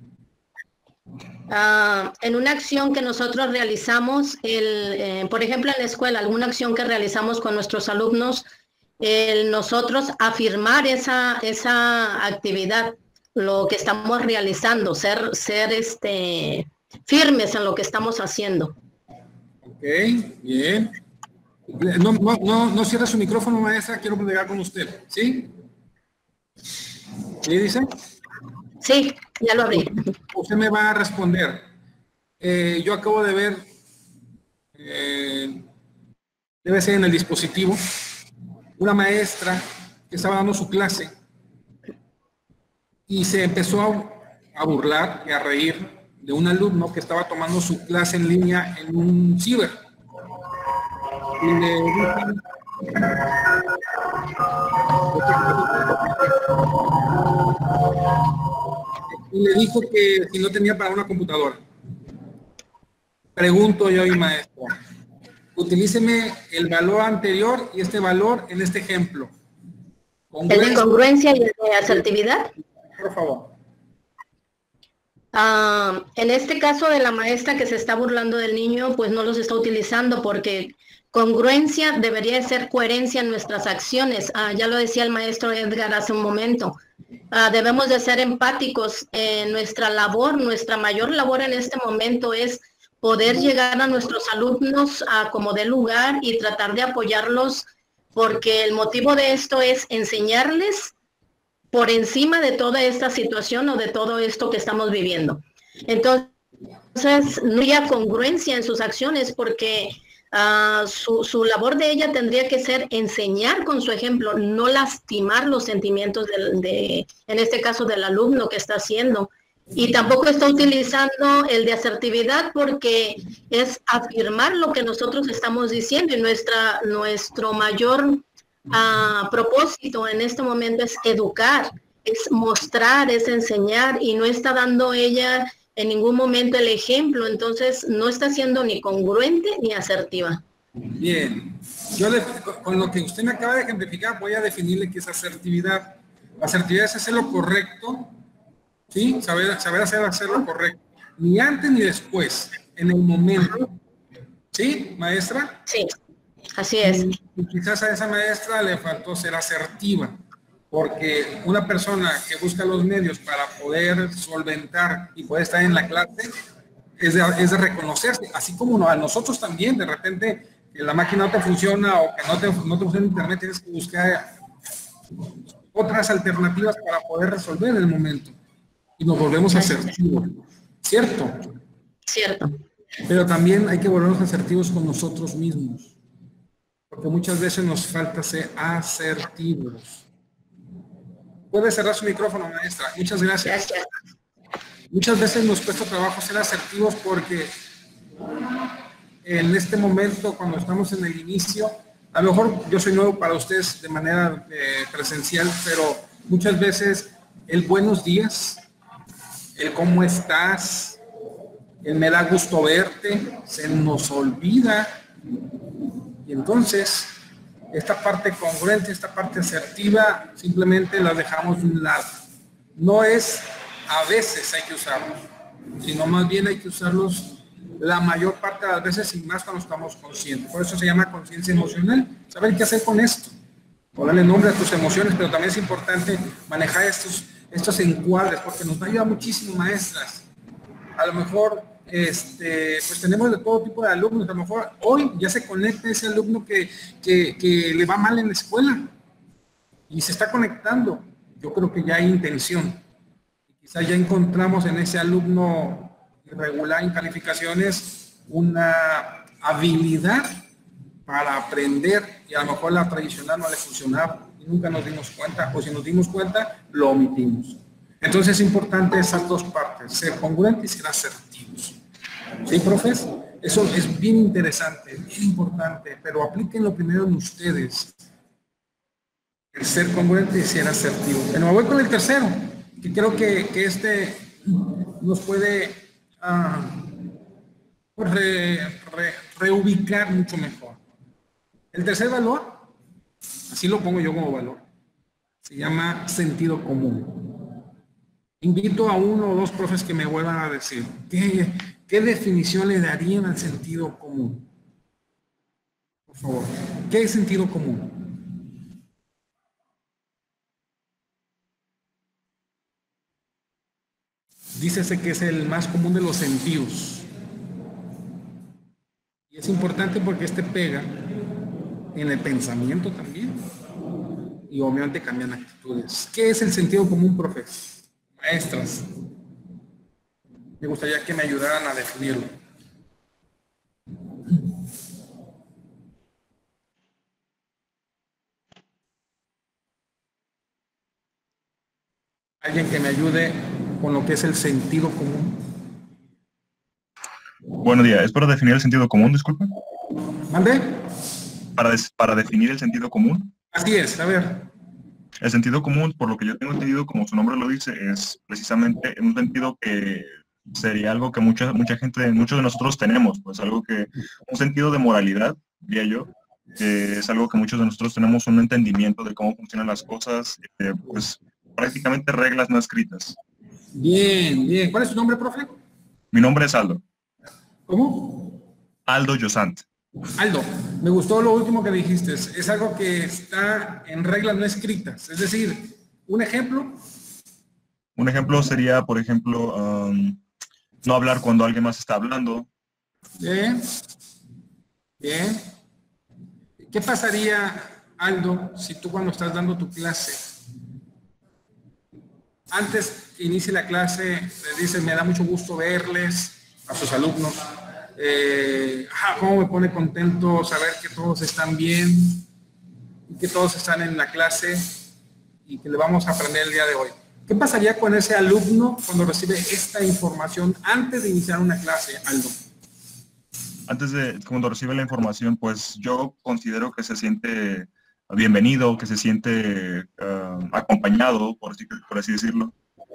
Uh, en una acción que nosotros realizamos, el, eh, por ejemplo en la escuela, alguna acción que realizamos con nuestros alumnos, el nosotros afirmar esa, esa actividad, lo que estamos realizando, ser, ser este, firmes en lo que estamos haciendo. Ok, bien. No, no, no, no cierre su micrófono, maestra, quiero platicar con usted, ¿sí? ¿Sí dice? Sí, ya lo abrí. Usted me va a responder. Eh, yo acabo de ver, eh, debe ser en el dispositivo, una maestra que estaba dando su clase y se empezó a, a burlar y a reír de un alumno que estaba tomando su clase en línea en un ciber. Y le y le dijo que si no tenía para una computadora. Pregunto yo y maestro, utilíceme el valor anterior y este valor en este ejemplo. ¿El de congruencia y el de asertividad? Por favor. Uh, en este caso de la maestra que se está burlando del niño, pues no los está utilizando porque congruencia debería ser coherencia en nuestras acciones. Uh, ya lo decía el maestro Edgar hace un momento. Uh, debemos de ser empáticos en nuestra labor. Nuestra mayor labor en este momento es poder llegar a nuestros alumnos a como dé lugar y tratar de apoyarlos, porque el motivo de esto es enseñarles por encima de toda esta situación o de todo esto que estamos viviendo. Entonces, no había congruencia en sus acciones porque uh, su, su labor de ella tendría que ser enseñar con su ejemplo, no lastimar los sentimientos de, de, en este caso del alumno que está haciendo. Y tampoco está utilizando el de asertividad porque es afirmar lo que nosotros estamos diciendo y nuestra, nuestro mayor Uh, propósito en este momento es educar, es mostrar, es enseñar y no está dando ella en ningún momento el ejemplo, entonces no está siendo ni congruente ni asertiva. Bien, yo le, con lo que usted me acaba de ejemplificar voy a definirle qué es asertividad. La asertividad es hacer lo correcto, ¿sí? Saber, saber hacer, hacer lo correcto, ni antes ni después, en el momento. ¿Sí, maestra? Sí. Así es. Y quizás a esa maestra le faltó ser asertiva, porque una persona que busca los medios para poder solventar y poder estar en la clase es de, es de reconocerse, así como a nosotros también, de repente que la máquina no te funciona o que no te, no te funciona internet, tienes que buscar otras alternativas para poder resolver en el momento. Y nos volvemos asertivos, ¿cierto? Cierto. Pero también hay que volvernos asertivos con nosotros mismos. porque muchas veces nos falta ser asertivos. Puede cerrar su micrófono, maestra. Muchas gracias. Gracias. Muchas veces nos cuesta trabajo ser asertivos porque en este momento, cuando estamos en el inicio, a lo mejor yo soy nuevo para ustedes de manera eh, presencial, pero muchas veces el buenos días, el cómo estás, el me da gusto verte, se nos olvida. Y entonces, esta parte congruente, esta parte asertiva, simplemente la dejamos de un lado. No es a veces hay que usarlos, sino más bien hay que usarlos la mayor parte de las veces y más cuando estamos conscientes. Por eso se llama conciencia emocional. Saber qué hacer con esto. O darle nombre a tus emociones, pero también es importante manejar estos, estos encuadres, porque nos va a ayudar muchísimo, maestras. A lo mejor, este, pues tenemos de todo tipo de alumnos. A lo mejor hoy ya se conecta ese alumno que, que, que le va mal en la escuela y se está conectando. Yo creo que ya hay intención. Quizá ya encontramos en ese alumno irregular en calificaciones una habilidad para aprender y a lo mejor la tradicional no le funcionaba y nunca nos dimos cuenta, o si nos dimos cuenta, lo omitimos. Entonces es importante esas dos partes, ser congruentes y ser asertivos. ¿Sí, profes? Eso es bien interesante, bien importante, pero aplíquenlo primero en ustedes. El ser congruente y ser asertivo. Pero me voy con el tercero, que creo que, que este nos puede uh, re, re, reubicar mucho mejor. El tercer valor, así lo pongo yo como valor, se llama sentido común. Invito a uno o dos profes que me vuelvan a decir, ¿qué, qué definición le darían al sentido común? Por favor, ¿qué es sentido común? Dícese que es el más común de los sentidos. Y es importante porque este pega en el pensamiento también. Y obviamente cambian actitudes. ¿Qué es el sentido común, profes? Maestras. Me gustaría que me ayudaran a definirlo. Alguien que me ayude con lo que es el sentido común. Buenos días, es para definir el sentido común, disculpe. ¿Mande? Para, des, para definir el sentido común. Así es, a ver. El sentido común, por lo que yo tengo entendido, como su nombre lo dice, es precisamente un sentido que sería algo que mucha mucha gente, muchos de nosotros tenemos, pues algo que, un sentido de moralidad, diría yo, que es algo que muchos de nosotros tenemos un entendimiento de cómo funcionan las cosas, eh, pues prácticamente reglas no escritas. Bien, bien. ¿Cuál es su nombre, profe? Mi nombre es Aldo. ¿Cómo? Aldo Yosant. Aldo, me gustó lo último que dijiste. Es algo que está en reglas no escritas. Es decir, un ejemplo. Un ejemplo sería, por ejemplo, um, no hablar cuando alguien más está hablando. Bien. Bien. ¿Qué pasaría, Aldo, si tú cuando estás dando tu clase, antes que inicie la clase, les dices, me da mucho gusto verles a sus alumnos. Eh, ah, cómo me pone contento saber que todos están bien y que todos están en la clase y que le vamos a aprender el día de hoy. ¿Qué pasaría con ese alumno cuando recibe esta información antes de iniciar una clase, Aldo? Antes de, cuando recibe la información, pues yo considero que se siente bienvenido, que se siente uh, acompañado, por así, por así decirlo.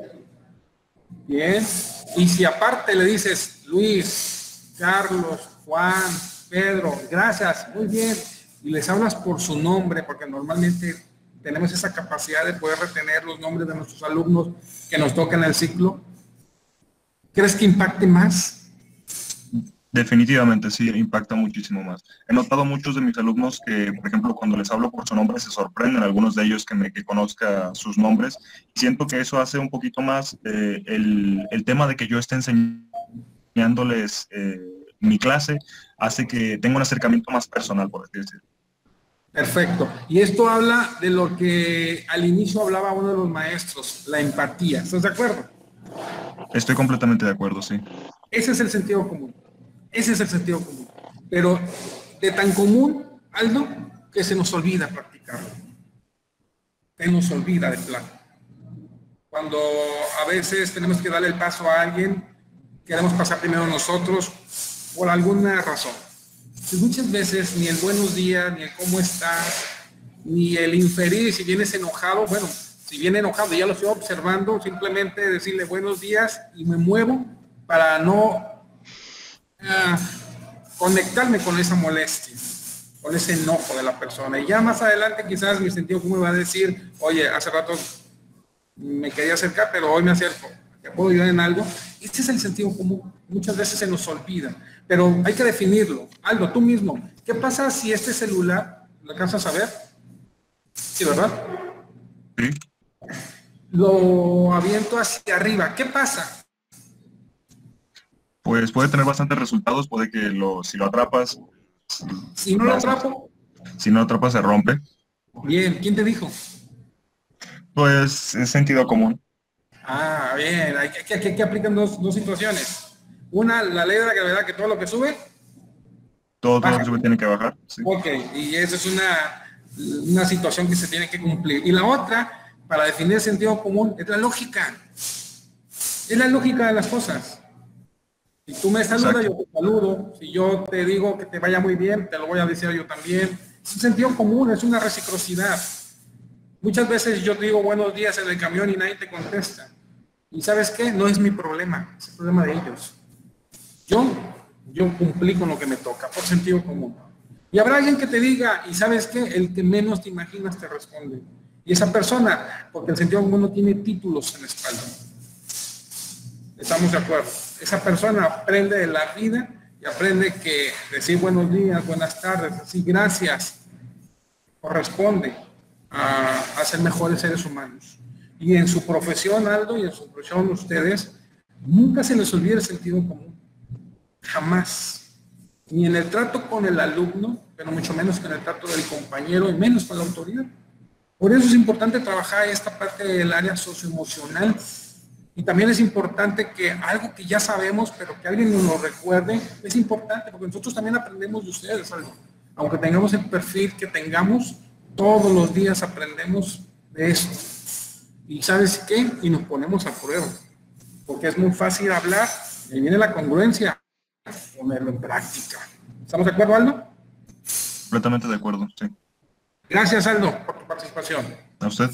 Bien. Y si aparte le dices, Luis, Carlos, Juan, Pedro, gracias, muy bien, y les hablas por su nombre, porque normalmente tenemos esa capacidad de poder retener los nombres de nuestros alumnos que nos tocan el ciclo, ¿crees que impacte más? Definitivamente sí, impacta muchísimo más. He notado muchos de mis alumnos que, por ejemplo, cuando les hablo por su nombre se sorprenden, algunos de ellos que me que conozca sus nombres. Siento que eso hace un poquito más eh, el, el tema de que yo esté enseñándoles eh, mi clase, hace que tenga un acercamiento más personal, por así decirlo. Perfecto. Y esto habla de lo que al inicio hablaba uno de los maestros, la empatía. ¿Estás de acuerdo? Estoy completamente de acuerdo, sí. Ese es el sentido común. Ese es el sentido común. Pero de tan común algo que se nos olvida practicarlo. Se nos olvida de plano. Cuando a veces tenemos que darle el paso a alguien, queremos pasar primero nosotros por alguna razón. Y muchas veces ni el buenos días, ni el cómo estás, ni el inferir si vienes enojado, bueno, si viene enojado ya lo estoy observando, simplemente decirle buenos días y me muevo para no uh, conectarme con esa molestia, con ese enojo de la persona. Y ya más adelante quizás mi sentido común va a decir, oye, hace rato me quería acercar, pero hoy me acerco, ¿te puedo ayudar en algo? Este es el sentido común. Muchas veces se nos olvida, pero hay que definirlo. Aldo, tú mismo, ¿qué pasa si este celular, ¿lo alcanzas a ver? Sí, ¿verdad? Sí. Lo aviento hacia arriba, ¿qué pasa? Pues puede tener bastantes resultados, puede que lo, si lo atrapas... Si no lo atrapo... Si no lo atrapas se rompe. Bien, ¿quién te dijo? Pues es sentido común. Ah, bien, aquí, aquí, aquí aplican dos, dos situaciones. Una, la ley de la gravedad, que todo lo que sube... Todo, todo lo que sube tiene que bajar. Sí. Ok, y esa es una, una situación que se tiene que cumplir. Y la otra, para definir el sentido común, es la lógica. Es la lógica de las cosas. Si tú me saludas, yo te saludo. Si yo te digo que te vaya muy bien, te lo voy a decir yo también. Es un sentido común, es una reciprocidad. Muchas veces yo te digo buenos días en el camión y nadie te contesta. ¿Y sabes qué? No es mi problema, es el problema de ellos. Yo, yo cumplí con lo que me toca, por sentido común. Y habrá alguien que te diga, ¿y sabes qué? El que menos te imaginas te responde. Y esa persona, porque el sentido común no tiene títulos en la espalda. ¿Estamos de acuerdo? Esa persona aprende de la vida y aprende que decir buenos días, buenas tardes, decir gracias, corresponde a, a ser mejores seres humanos. Y en su profesión, Aldo, y en su profesión ustedes, nunca se les olvide el sentido común. Jamás. Ni en el trato con el alumno, pero mucho menos que en el trato del compañero y menos con la autoridad. Por eso es importante trabajar esta parte del área socioemocional. Y también es importante que algo que ya sabemos, pero que alguien nos lo recuerde, es importante, porque nosotros también aprendemos de ustedes, algo. Aunque tengamos el perfil que tengamos, todos los días aprendemos de esto. ¿Y sabes qué? Y nos ponemos a prueba. Porque es muy fácil hablar, y viene la congruencia, ponerlo en práctica. ¿Estamos de acuerdo, Aldo? Completamente de acuerdo, sí. Gracias, Aldo, por tu participación. A usted.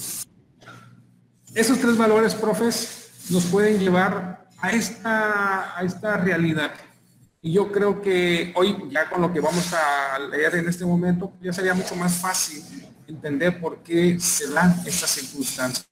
Esos tres valores, profes, nos pueden llevar a esta, a esta realidad. Y yo creo que hoy, ya con lo que vamos a leer en este momento, ya sería mucho más fácil entender por qué se dan estas circunstancias.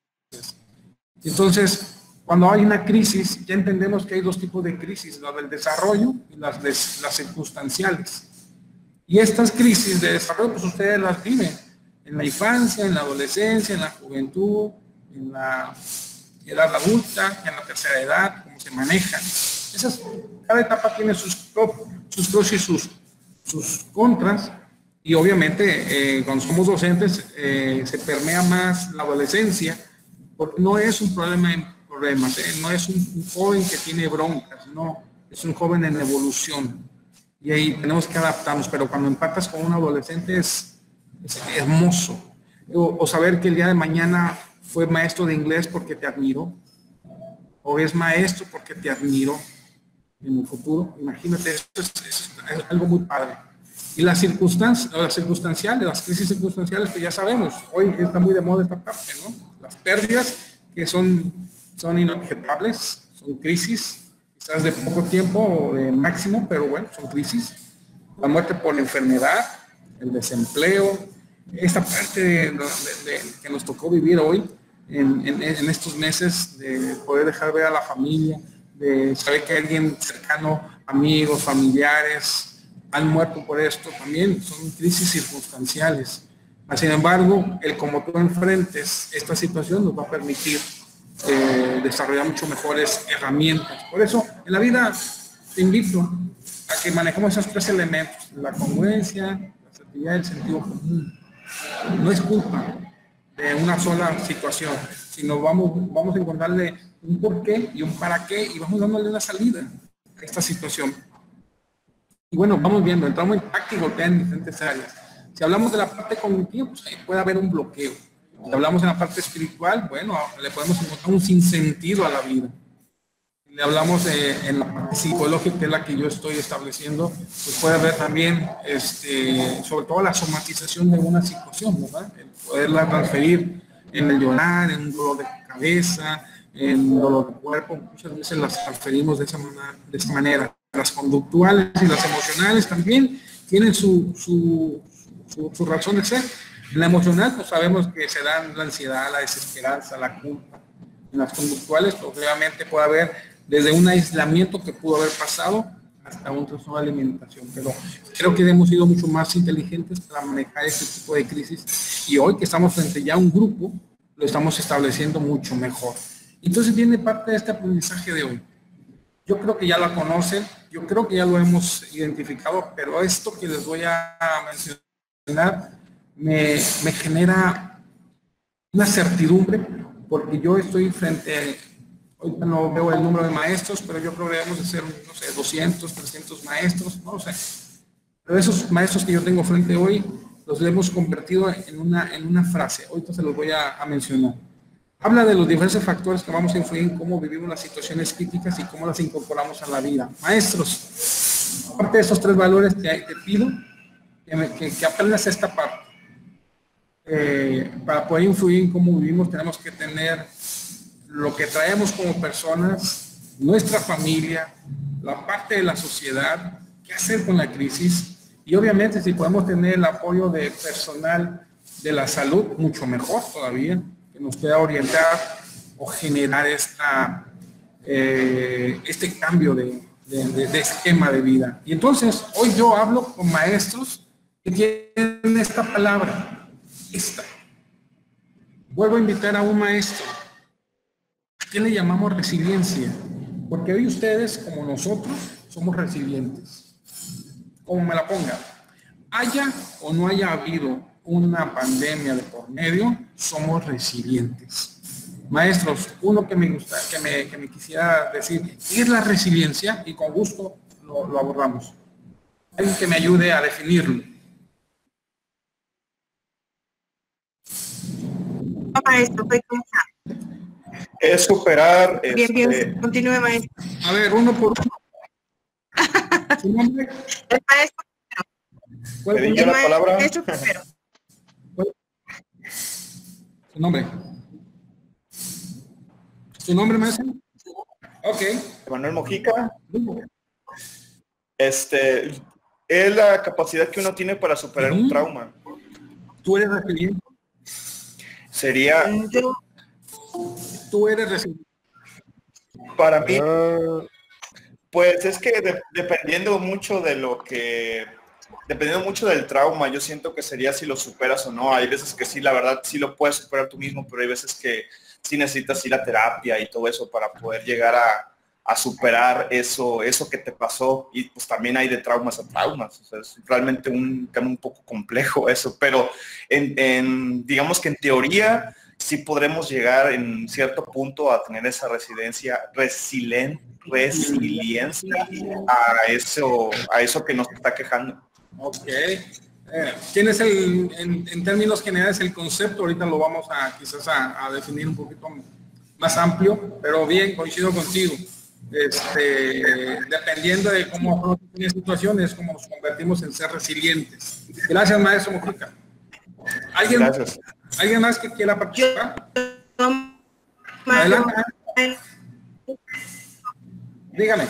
Entonces, cuando hay una crisis, ya entendemos que hay dos tipos de crisis, la del desarrollo y las, de, las circunstanciales. Y estas crisis de desarrollo, pues ustedes las viven en la infancia, en la adolescencia, en la juventud, en la edad adulta, en la tercera edad, cómo se manejan. Esas, cada etapa tiene sus pros, sus pros y sus, sus contras, y obviamente eh, cuando somos docentes eh, se permea más la adolescencia, porque no es un problema en problemas, eh, no es un, un joven que tiene broncas, no, es un joven en evolución, y ahí tenemos que adaptarnos, pero cuando empatas con un adolescente es, es hermoso, o, o saber que el día de mañana fue maestro de inglés porque te admiró, o es maestro porque te admiró en el futuro. Imagínate, esto es, es, es algo muy padre. Y las circunstancias, las circunstanciales, las crisis circunstanciales que ya sabemos, hoy está muy de moda esta parte, ¿no? Las pérdidas que son, son inobjetables, son crisis, quizás de poco tiempo o de máximo, pero bueno, son crisis. La muerte por la enfermedad, el desempleo, esta parte de, de, de, que nos tocó vivir hoy, En, en, en estos meses, de poder dejar ver a la familia, de saber que alguien cercano, amigos, familiares, han muerto por esto, también son crisis circunstanciales. Sin embargo, el como tú enfrentes esta situación nos va a permitir eh, desarrollar mucho mejores herramientas. Por eso, en la vida te invito a que manejemos esos tres elementos: la congruencia, la asertividad y el sentido común. No es culpa de una sola situación, sino vamos, vamos a encontrarle un porqué y un para qué, y vamos dándole una salida a esta situación. Y bueno, vamos viendo, entramos en práctica en diferentes áreas. Si hablamos de la parte cognitiva, pues ahí puede haber un bloqueo. Si hablamos de la parte espiritual, bueno, le podemos encontrar un sinsentido a la vida. Si le hablamos de, en la parte psicológica, que es la que yo estoy estableciendo, pues puede haber también, este, sobre todo la somatización de una situación, ¿verdad? El poderla transferir en el llorar, en un dolor de cabeza, en dolor de cuerpo, muchas veces las transferimos de esa manera. De esa manera. Las conductuales y las emocionales también tienen su, su, su, su razón de ser. En la emocional, pues sabemos que se dan la ansiedad, la desesperanza, la culpa. En las conductuales, pues obviamente puede haber desde un aislamiento que pudo haber pasado hasta un trastorno de alimentación. Pero creo que hemos sido mucho más inteligentes para manejar este tipo de crisis. Y hoy que estamos frente ya a un grupo, lo estamos estableciendo mucho mejor. Entonces viene parte de este aprendizaje de hoy. Yo creo que ya la conocen, yo creo que ya lo hemos identificado, pero esto que les voy a mencionar me, me genera una certidumbre, porque yo estoy frente, ahorita no veo el número de maestros, pero yo creo que debemos de ser, no sé, doscientos, trescientos maestros, no lo sé. Pero esos maestros que yo tengo frente hoy, los hemos convertido en una, en una frase, ahorita se los voy a, a mencionar. Habla de los diversos factores que vamos a influir en cómo vivimos las situaciones críticas y cómo las incorporamos a la vida. Maestros, aparte de esos tres valores, te, te pido que, me, que, que aprendas esta parte. Eh, para poder influir en cómo vivimos, tenemos que tener lo que traemos como personas, nuestra familia, la parte de la sociedad, qué hacer con la crisis, y obviamente si podemos tener el apoyo de personal de la salud, mucho mejor todavía, nos pueda orientar o generar esta, eh, este cambio de, de, de, de esquema de vida. Y entonces, hoy yo hablo con maestros que tienen esta palabra, esta. Vuelvo a invitar a un maestro. ¿A qué le llamamos resiliencia? Porque hoy ustedes, como nosotros, somos resilientes. Como me la ponga. Haya o no haya habido una pandemia de por medio, somos resilientes. Maestros, uno que me gusta, que me, que me quisiera decir, ¿qué es la resiliencia? Y con gusto lo, lo abordamos. Alguien que me ayude a definirlo. Maestro, es superar. Bien, este... bien, continúe, maestro. A ver, uno por uno. ¿Su nombre? El maestro. ¿Cuál es la palabra? El maestro primero. ¿Su nombre? ¿Su nombre, maestro? Ok. Manuel Mojica. Este, es la capacidad que uno tiene para superar uh-huh. un trauma. ¿Tú eres resiliente? Sería... Yo... ¿Tú eres resiliente? Para mí, uh... pues es que de, dependiendo mucho de lo que... Dependiendo mucho del trauma, yo siento que sería si lo superas o no. Hay veces que sí, la verdad, sí lo puedes superar tú mismo, pero hay veces que sí necesitas ir a terapia y todo eso para poder llegar a, a superar eso, eso que te pasó. Y pues también hay de traumas a traumas. O sea, es realmente un tema un poco complejo eso, pero en, en, digamos que en teoría sí podremos llegar en cierto punto a tener esa resiliencia, resilien, resiliencia a eso, a eso que nos está quejando. Ok. Eh, ¿Quién es el, en, en términos generales, el concepto? Ahorita lo vamos a quizás a, a definir un poquito más amplio, pero bien, coincido contigo. Este, dependiendo de cómo afrontamos las situaciones, cómo nos convertimos en ser resilientes. Gracias, maestro Mojica. ¿Alguien, Gracias. ¿Alguien más que quiera participar? Adelante. Dígame.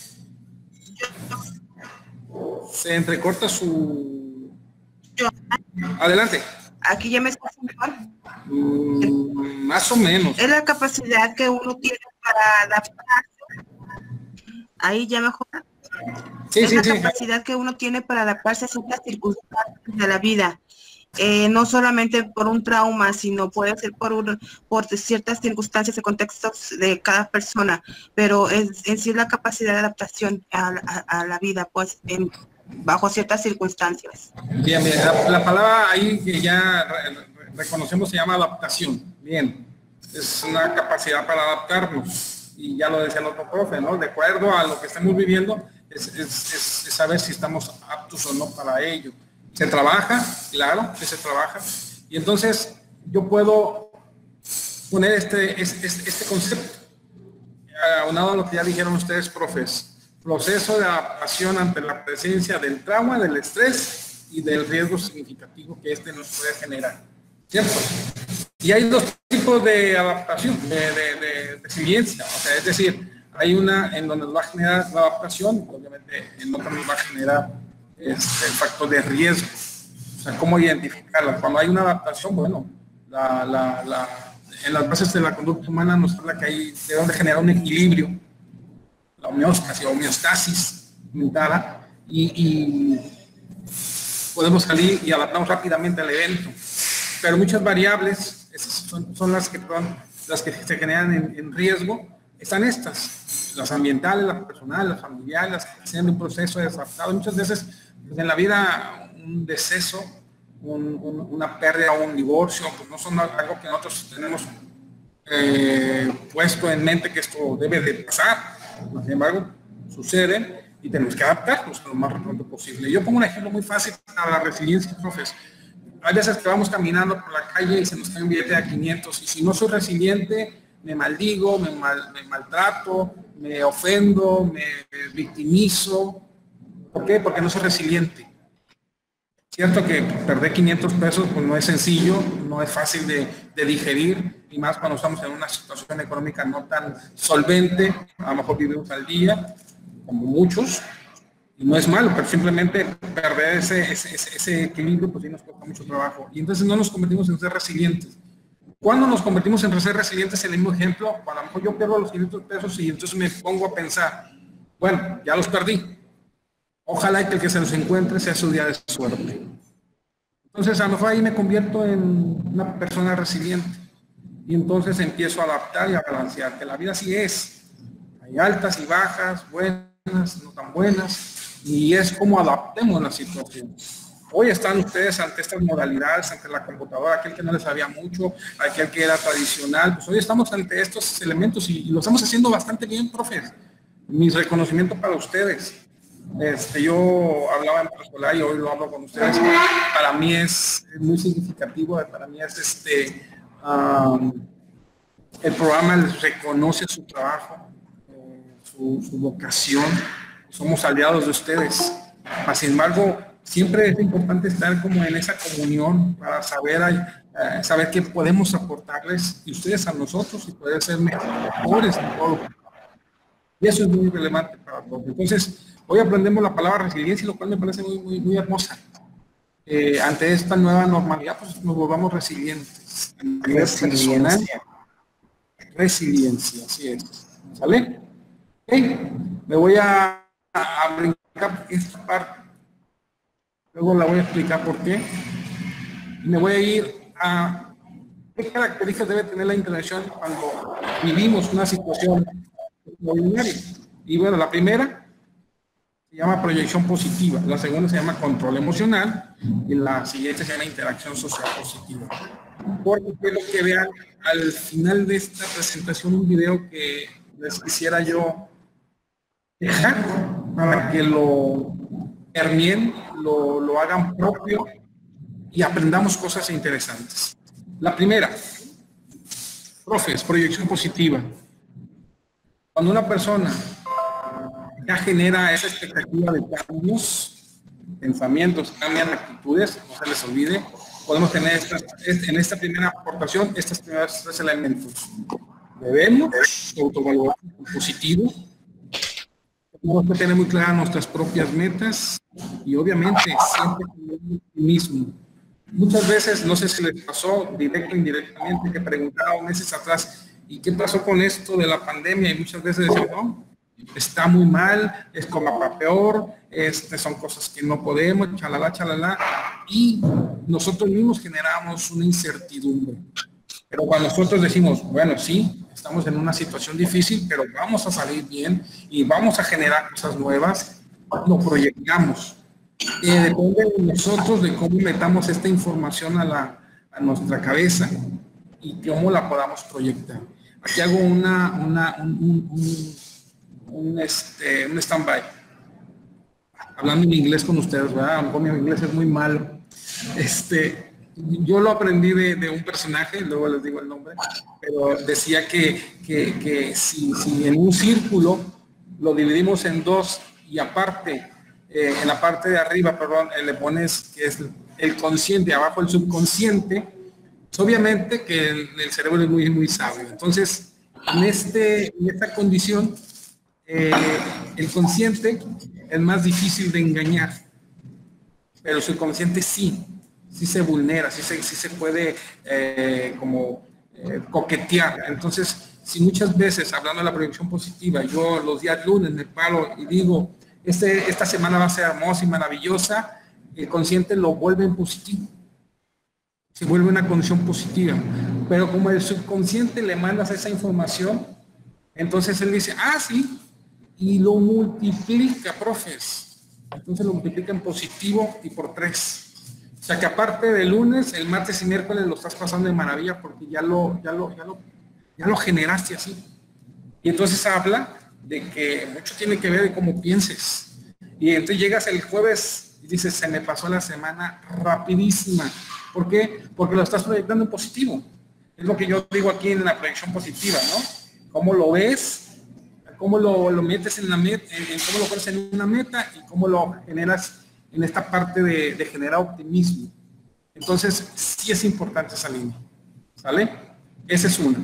Se entrecorta su... Adelante. Aquí ya me está mejor. Mm, más o menos. Es la capacidad que uno tiene para adaptarse. Ahí ya mejor. Sí, es sí, la sí. capacidad que uno tiene para adaptarse a ciertas circunstancias de la vida. Eh, no solamente por un trauma, sino puede ser por, un, por ciertas circunstancias y contextos de cada persona, pero es, en sí la capacidad de adaptación a, a, a la vida, pues, en, bajo ciertas circunstancias. Bien, bien. La, la palabra ahí que ya re, reconocemos se llama adaptación. Bien, es una capacidad para adaptarnos, y ya lo decía el otro profe, ¿no? De acuerdo a lo que estemos viviendo, es, es, es, es saber si estamos aptos o no para ello. Se trabaja, claro que se trabaja, y entonces yo puedo poner este, este, este concepto, aunado a lo que ya dijeron ustedes, profes, proceso de adaptación ante la presencia del trauma, del estrés y del riesgo significativo que este nos puede generar, ¿cierto? Y hay dos tipos de adaptación, de, de, de resiliencia, o sea, es decir, hay una en donde nos va a generar la adaptación, obviamente en otra nos va a generar este, el factor de riesgo. O sea, cómo identificarla. Cuando hay una adaptación, bueno, la, la, la, en las bases de la conducta humana nos habla que hay debe de generar un equilibrio, la homeostasis, homeostasis mental, y, y podemos salir y adaptarnos rápidamente al evento. Pero muchas variables, esas son, son las que son, las que se generan en, en riesgo, están estas, las ambientales, las personales, las familiares, las que hacen un proceso de adaptado. Muchas veces pues, en la vida un deceso, un, un, una pérdida o un divorcio, pues no son algo que nosotros tenemos eh, puesto en mente que esto debe de pasar. Sin embargo, sucede y tenemos que adaptarnos lo más pronto posible. Yo pongo un ejemplo muy fácil para la resiliencia, profes. Hay veces que vamos caminando por la calle y se nos cae un billete a quinientos y si no soy resiliente, me maldigo, me, mal, me maltrato, me ofendo, me victimizo. ¿Por qué? Porque no soy resiliente. Cierto que perder quinientos pesos pues no es sencillo, no es fácil de, de digerir, y más cuando estamos en una situación económica no tan solvente, a lo mejor vivimos al día, como muchos, y no es malo, pero simplemente perder ese, ese, ese, ese equilibrio pues sí nos cuesta mucho trabajo, y entonces no nos convertimos en ser resilientes. ¿Cuándo nos convertimos en ser resilientes? En el mismo ejemplo, a lo mejor yo pierdo los quinientos pesos y entonces me pongo a pensar, bueno, ya los perdí. Ojalá que el que se los encuentre sea su día de suerte. Entonces a lo mejor ahí me convierto en una persona resiliente. Y entonces empiezo a adaptar y a balancear, que la vida sí es. Hay altas y bajas, buenas, no tan buenas. Y es como adaptemos la situación. Hoy están ustedes ante estas modalidades, ante la computadora, aquel que no les sabía mucho, aquel que era tradicional. Pues hoy estamos ante estos elementos y, y lo estamos haciendo bastante bien, profes. Mis reconocimientos para ustedes. Este, yo hablaba en preescolar y hoy lo hablo con ustedes. Para mí es muy significativo, para mí es este, um, el programa les reconoce su trabajo, eh, su, su vocación, somos aliados de ustedes. Mas, sin embargo, siempre es importante estar como en esa comunión para saber, eh, saber qué podemos aportarles y ustedes a nosotros y poder ser mejores en todo. Y eso es muy relevante para todos. Entonces, hoy aprendemos la palabra resiliencia, lo cual me parece muy, muy, muy hermosa. Eh, ante esta nueva normalidad, pues nos volvamos resilientes. Resiliencia. Resiliencia, así es. ¿Sale? Okay. Me voy a, a brincar esta parte. Luego la voy a explicar por qué. Y me voy a ir a qué características debe tener la intervención cuando vivimos una situación extraordinaria. Y bueno, la primera se llama proyección positiva, la segunda se llama control emocional y la siguiente se llama interacción social positiva. Porque quiero que vean al final de esta presentación un video que les quisiera yo dejar para que lo hermien, lo, lo hagan propio y aprendamos cosas interesantes. La primera, profes, proyección positiva. Cuando una persona ya genera esa expectativa de cambios, pensamientos, cambian actitudes, no se les olvide, podemos tener estas, en esta primera aportación estos primeros tres elementos. Debemos autovaloración positivo, tenemos que tener muy claras nuestras propias metas y obviamente siempre con el optimismo. Muchas veces, no sé si les pasó directo o indirectamente, que preguntaban meses atrás, ¿y qué pasó con esto de la pandemia? Y muchas veces decían, no, está muy mal, es como para peor, este, son cosas que no podemos, chalala, chalala, y nosotros mismos generamos una incertidumbre. Pero cuando nosotros decimos, bueno, sí, estamos en una situación difícil, pero vamos a salir bien y vamos a generar cosas nuevas, lo proyectamos. Eh, depende de nosotros de cómo metamos esta información a, la, a nuestra cabeza y cómo la podamos proyectar. Aquí hago una, una, un, un, un, un, este, un stand-by. hablando en inglés con ustedes, ¿verdad? A lo mejor mi inglés es muy malo. Este, yo lo aprendí de, de un personaje, luego les digo el nombre, pero decía que, que, que si, si en un círculo lo dividimos en dos y aparte, eh, en la parte de arriba, perdón, eh, le pones que es el consciente, abajo el subconsciente, pues obviamente que el, el cerebro es muy, muy sabio. Entonces, en, este, en esta condición, eh, el consciente es más difícil de engañar, pero el subconsciente sí, sí se vulnera, sí se, sí se puede eh, como eh, coquetear. Entonces, si muchas veces, hablando de la proyección positiva, yo los días lunes me paro y digo, este, esta semana va a ser hermosa y maravillosa, el consciente lo vuelve en positivo. Se vuelve una condición positiva. Pero como el subconsciente le mandas esa información, entonces él dice, ah, sí, y lo multiplica, profes. Entonces lo multiplica en positivo y por tres. O sea que aparte de lunes, el martes y miércoles lo estás pasando de maravilla porque ya lo, ya lo, ya lo, ya lo generaste así. Y entonces habla de que mucho tiene que ver de cómo pienses. Y entonces llegas el jueves y dices, se me pasó la semana rapidísima. ¿Por qué? Porque lo estás proyectando en positivo. Es lo que yo digo aquí en la proyección positiva, ¿no? Cómo lo ves, cómo lo, lo metes en la meta, en, en cómo lo pones en una meta y cómo lo generas en esta parte de, de generar optimismo. Entonces, sí es importante esa línea. ¿Sale? Esa es una.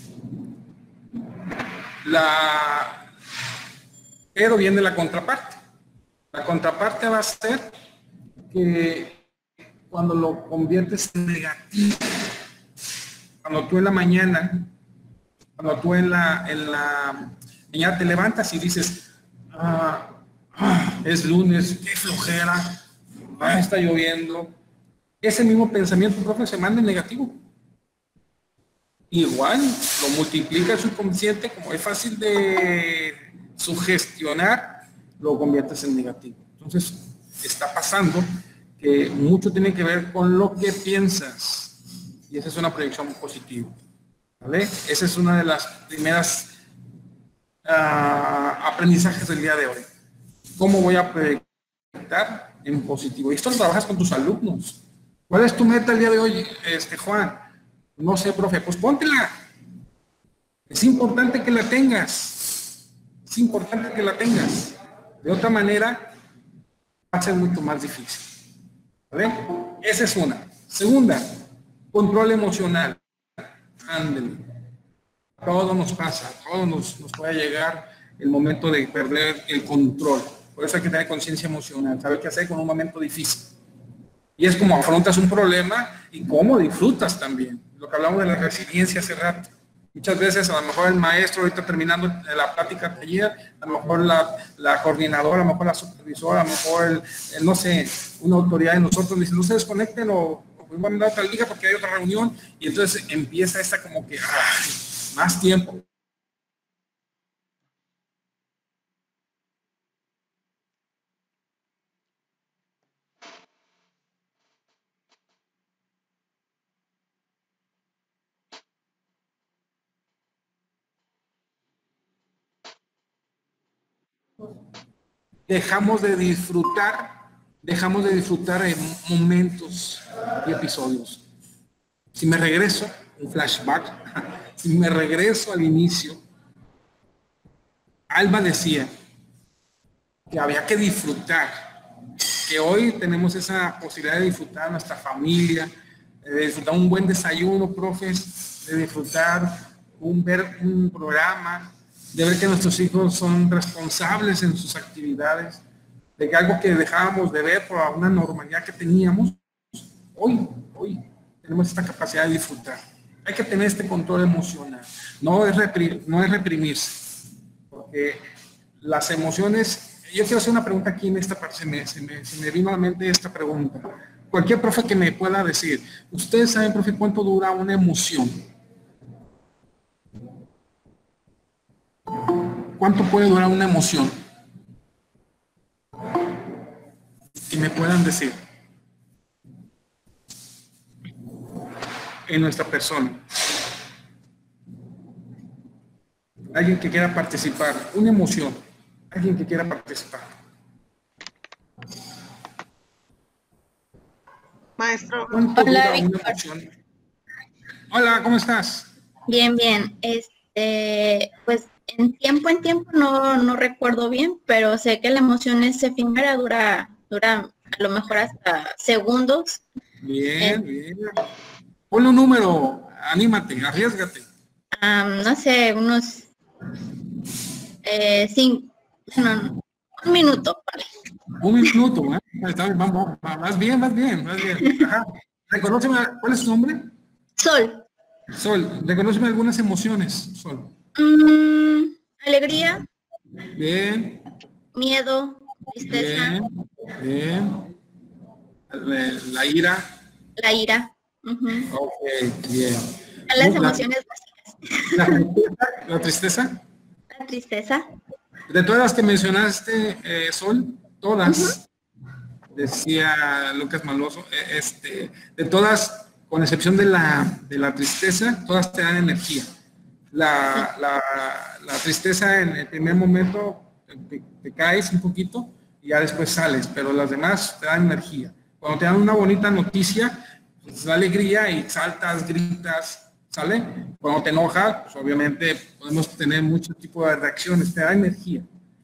La... Pero viene la contraparte. La contraparte va a ser que cuando lo conviertes en negativo, cuando tú en la mañana, cuando tú en la, en la mañana te levantas y dices, ah, ah, es lunes, qué flojera, ah, está lloviendo, ese mismo pensamiento, profe, se manda en negativo. Igual, lo multiplica el subconsciente, como es fácil de sugestionar, lo conviertes en negativo. Entonces, está pasando que mucho tiene que ver con lo que piensas. Y esa es una proyección positiva. ¿Vale? Esa es una de las primeras uh, aprendizajes del día de hoy. ¿Cómo voy a proyectar en positivo? Y esto lo trabajas con tus alumnos. ¿Cuál es tu meta el día de hoy, este, Juan? No sé, profe, pues póntela. Es importante que la tengas. Es importante que la tengas. De otra manera, va a ser mucho más difícil. ¿Vale? Esa es una. Segunda, control emocional. Ándale. Todo nos pasa, todo nos, nos puede llegar el momento de perder el control. Por eso hay que tener conciencia emocional, saber qué hacer con un momento difícil. Y es como afrontas un problema y cómo disfrutas también. Lo que hablamos de la resiliencia hace rato. Muchas veces a lo mejor el maestro, ahorita terminando la plática de ayer, a lo mejor la, la coordinadora, a lo mejor la supervisora, a lo mejor el, el, no sé, una autoridad de nosotros dice, no se desconecten o, o voy a mandar otra liga porque hay otra reunión, y entonces empieza esta como que, ay, más tiempo. Dejamos de disfrutar, dejamos de disfrutar en momentos y episodios. Si me regreso, un flashback, si me regreso al inicio, Alba decía que había que disfrutar, que hoy tenemos esa posibilidad de disfrutar a nuestra familia, de disfrutar un buen desayuno, profes, de disfrutar un ver un programa, de ver que nuestros hijos son responsables en sus actividades, de que algo que dejábamos de ver por una normalidad que teníamos, hoy, hoy tenemos esta capacidad de disfrutar. Hay que tener este control emocional, no es, reprim, no es reprimirse, porque las emociones, yo quiero hacer una pregunta aquí en esta parte, se me, se me, se me vino a la mente esta pregunta. Cualquier profe que me pueda decir, ustedes saben, profe, cuánto dura una emoción. ¿Cuánto puede durar una emoción? Que me puedan decir. En nuestra persona. Alguien que quiera participar. Una emoción. Alguien que quiera participar. maestro. Hola, Víctor. Hola, ¿cómo estás? Bien, bien. Este, pues en tiempo en tiempo no, no recuerdo bien, pero sé que la emoción es efímera, dura, dura a lo mejor hasta segundos. Bien, eh, bien. Ponle un número, anímate, arriesgate. Um, no sé, unos eh, cinco, no, un minuto. Vale. Un minuto, ¿eh? Está bien, vamos, vas bien, vas bien, vas bien. Ajá. Reconóceme, ¿cuál es su nombre? Sol. Sol, reconóceme algunas emociones, Sol. Mm, alegría. Bien. Miedo. Tristeza. Bien. Bien. La, la ira. La ira. Uh-huh. Ok, bien. Las La, emociones básicas. La tristeza. La tristeza. La tristeza. De todas las que mencionaste, eh, Sol, todas, uh-huh. Decía Lucas Maloso, eh, este, de todas, con excepción de la, de la tristeza, todas te dan energía. La, la, la tristeza en el primer momento te, te caes un poquito y ya después sales, pero las demás te dan energía. Cuando te dan una bonita noticia, pues da alegría y saltas, gritas, ¿sale? Cuando te enojas, pues obviamente podemos tener muchos tipos de reacciones, te da energía.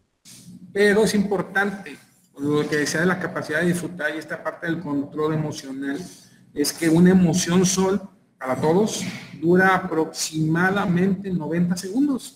Pero es importante, lo que decía de la capacidad de disfrutar y esta parte del control emocional, es que una emoción, Sol, para todos, dura aproximadamente noventa segundos.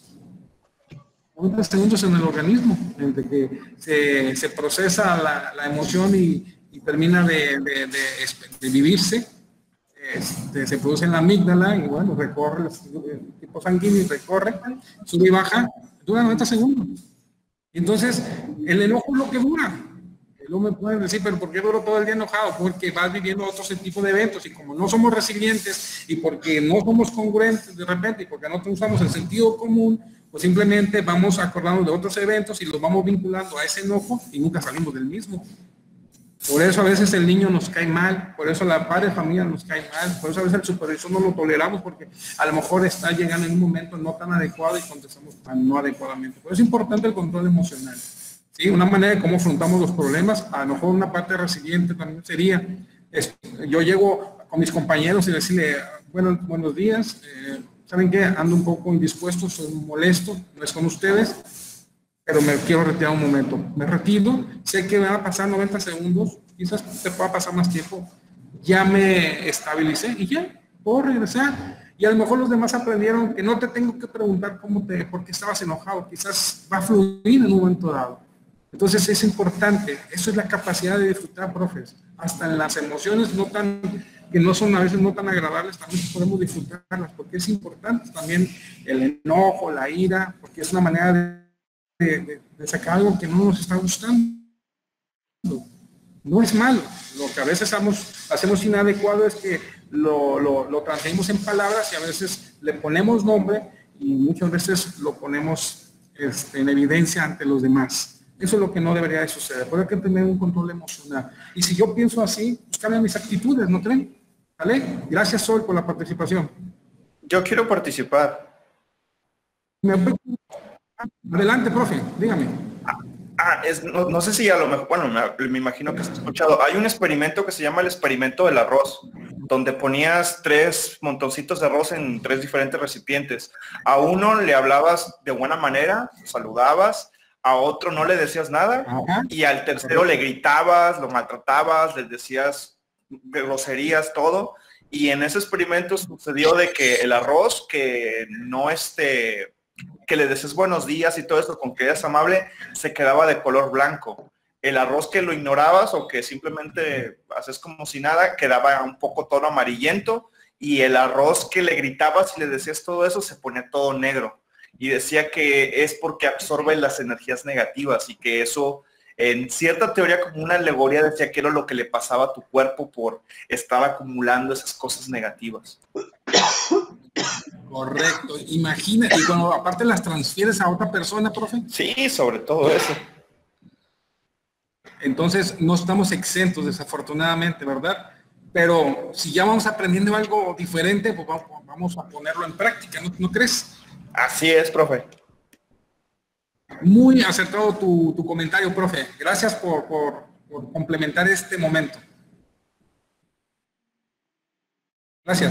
noventa segundos en el organismo, entre que se, se procesa la, la emoción y, y termina de, de, de, de vivirse. Este, se produce en la amígdala y bueno, recorre, el tipo sanguíneo y recorre, sube y baja, dura noventa segundos. Entonces, el enojo es lo que dura. Luego me pueden decir, pero ¿por qué duro todo el día enojado? Porque vas viviendo otros tipos de eventos y como no somos resilientes y porque no somos congruentes de repente y porque no usamos el sentido común, pues simplemente vamos acordando de otros eventos y los vamos vinculando a ese enojo y nunca salimos del mismo. Por eso a veces el niño nos cae mal, por eso la padre de familia nos cae mal, por eso a veces el supervisor no lo toleramos porque a lo mejor está llegando en un momento no tan adecuado y contestamos tan no adecuadamente. Por eso es importante el control emocional. Sí, una manera de cómo afrontamos los problemas, a lo mejor una parte resiliente también sería, es, yo llego con mis compañeros y decirle, bueno, buenos días, eh, ¿saben qué? Ando un poco indispuesto, soy molesto, no es con ustedes, pero me quiero retirar un momento. Me retiro, sé que me van a pasar noventa segundos, quizás te pueda pasar más tiempo, ya me estabilicé y ya, puedo regresar. Y a lo mejor los demás aprendieron que no te tengo que preguntar cómo te, por qué estabas enojado, quizás va a fluir en un momento dado. Entonces es importante, eso es la capacidad de disfrutar, profes. Hasta en las emociones no tan, que no son a veces no tan agradables, también podemos disfrutarlas, porque es importante también el enojo, la ira, porque es una manera de, de, de sacar algo que no nos está gustando. No es malo, lo que a veces hacemos, hacemos inadecuado es que lo, lo, lo transmitimos en palabras y a veces le ponemos nombre y muchas veces lo ponemos este, en evidencia ante los demás. Eso es lo que no debería de suceder. Puede que tener un control emocional. Y si yo pienso así, pues cambian mis actitudes, ¿no creen? ¿Vale? Gracias, Sol, por la participación. Yo quiero participar. Adelante, profe, dígame. Ah, es, no, no sé si a lo mejor, bueno, me, me imagino que has escuchado. Hay un experimento que se llama el experimento del arroz, donde ponías tres montoncitos de arroz en tres diferentes recipientes. A uno le hablabas de buena manera, saludabas, a otro no le decías nada, ajá, y al tercero le gritabas, lo maltratabas, le decías groserías, todo. Y en ese experimento sucedió de que el arroz que no este, que le decías buenos días y todo esto con que eras amable, se quedaba de color blanco. El arroz que lo ignorabas o que simplemente haces como si nada, quedaba un poco tono amarillento, y el arroz que le gritabas y le decías todo eso, se ponía todo negro. Y decía que es porque absorbe las energías negativas y que eso, en cierta teoría como una alegoría, decía que era lo que le pasaba a tu cuerpo por estar acumulando esas cosas negativas. Correcto, imagínate, y cuando aparte las transfieres a otra persona, profe. Sí, sobre todo eso. Entonces no estamos exentos, desafortunadamente, ¿verdad? Pero si ya vamos aprendiendo algo diferente, pues vamos a ponerlo en práctica, ¿no, ¿no crees? Así es, profe. Muy acertado tu, tu comentario, profe. Gracias por, por, por complementar este momento. Gracias.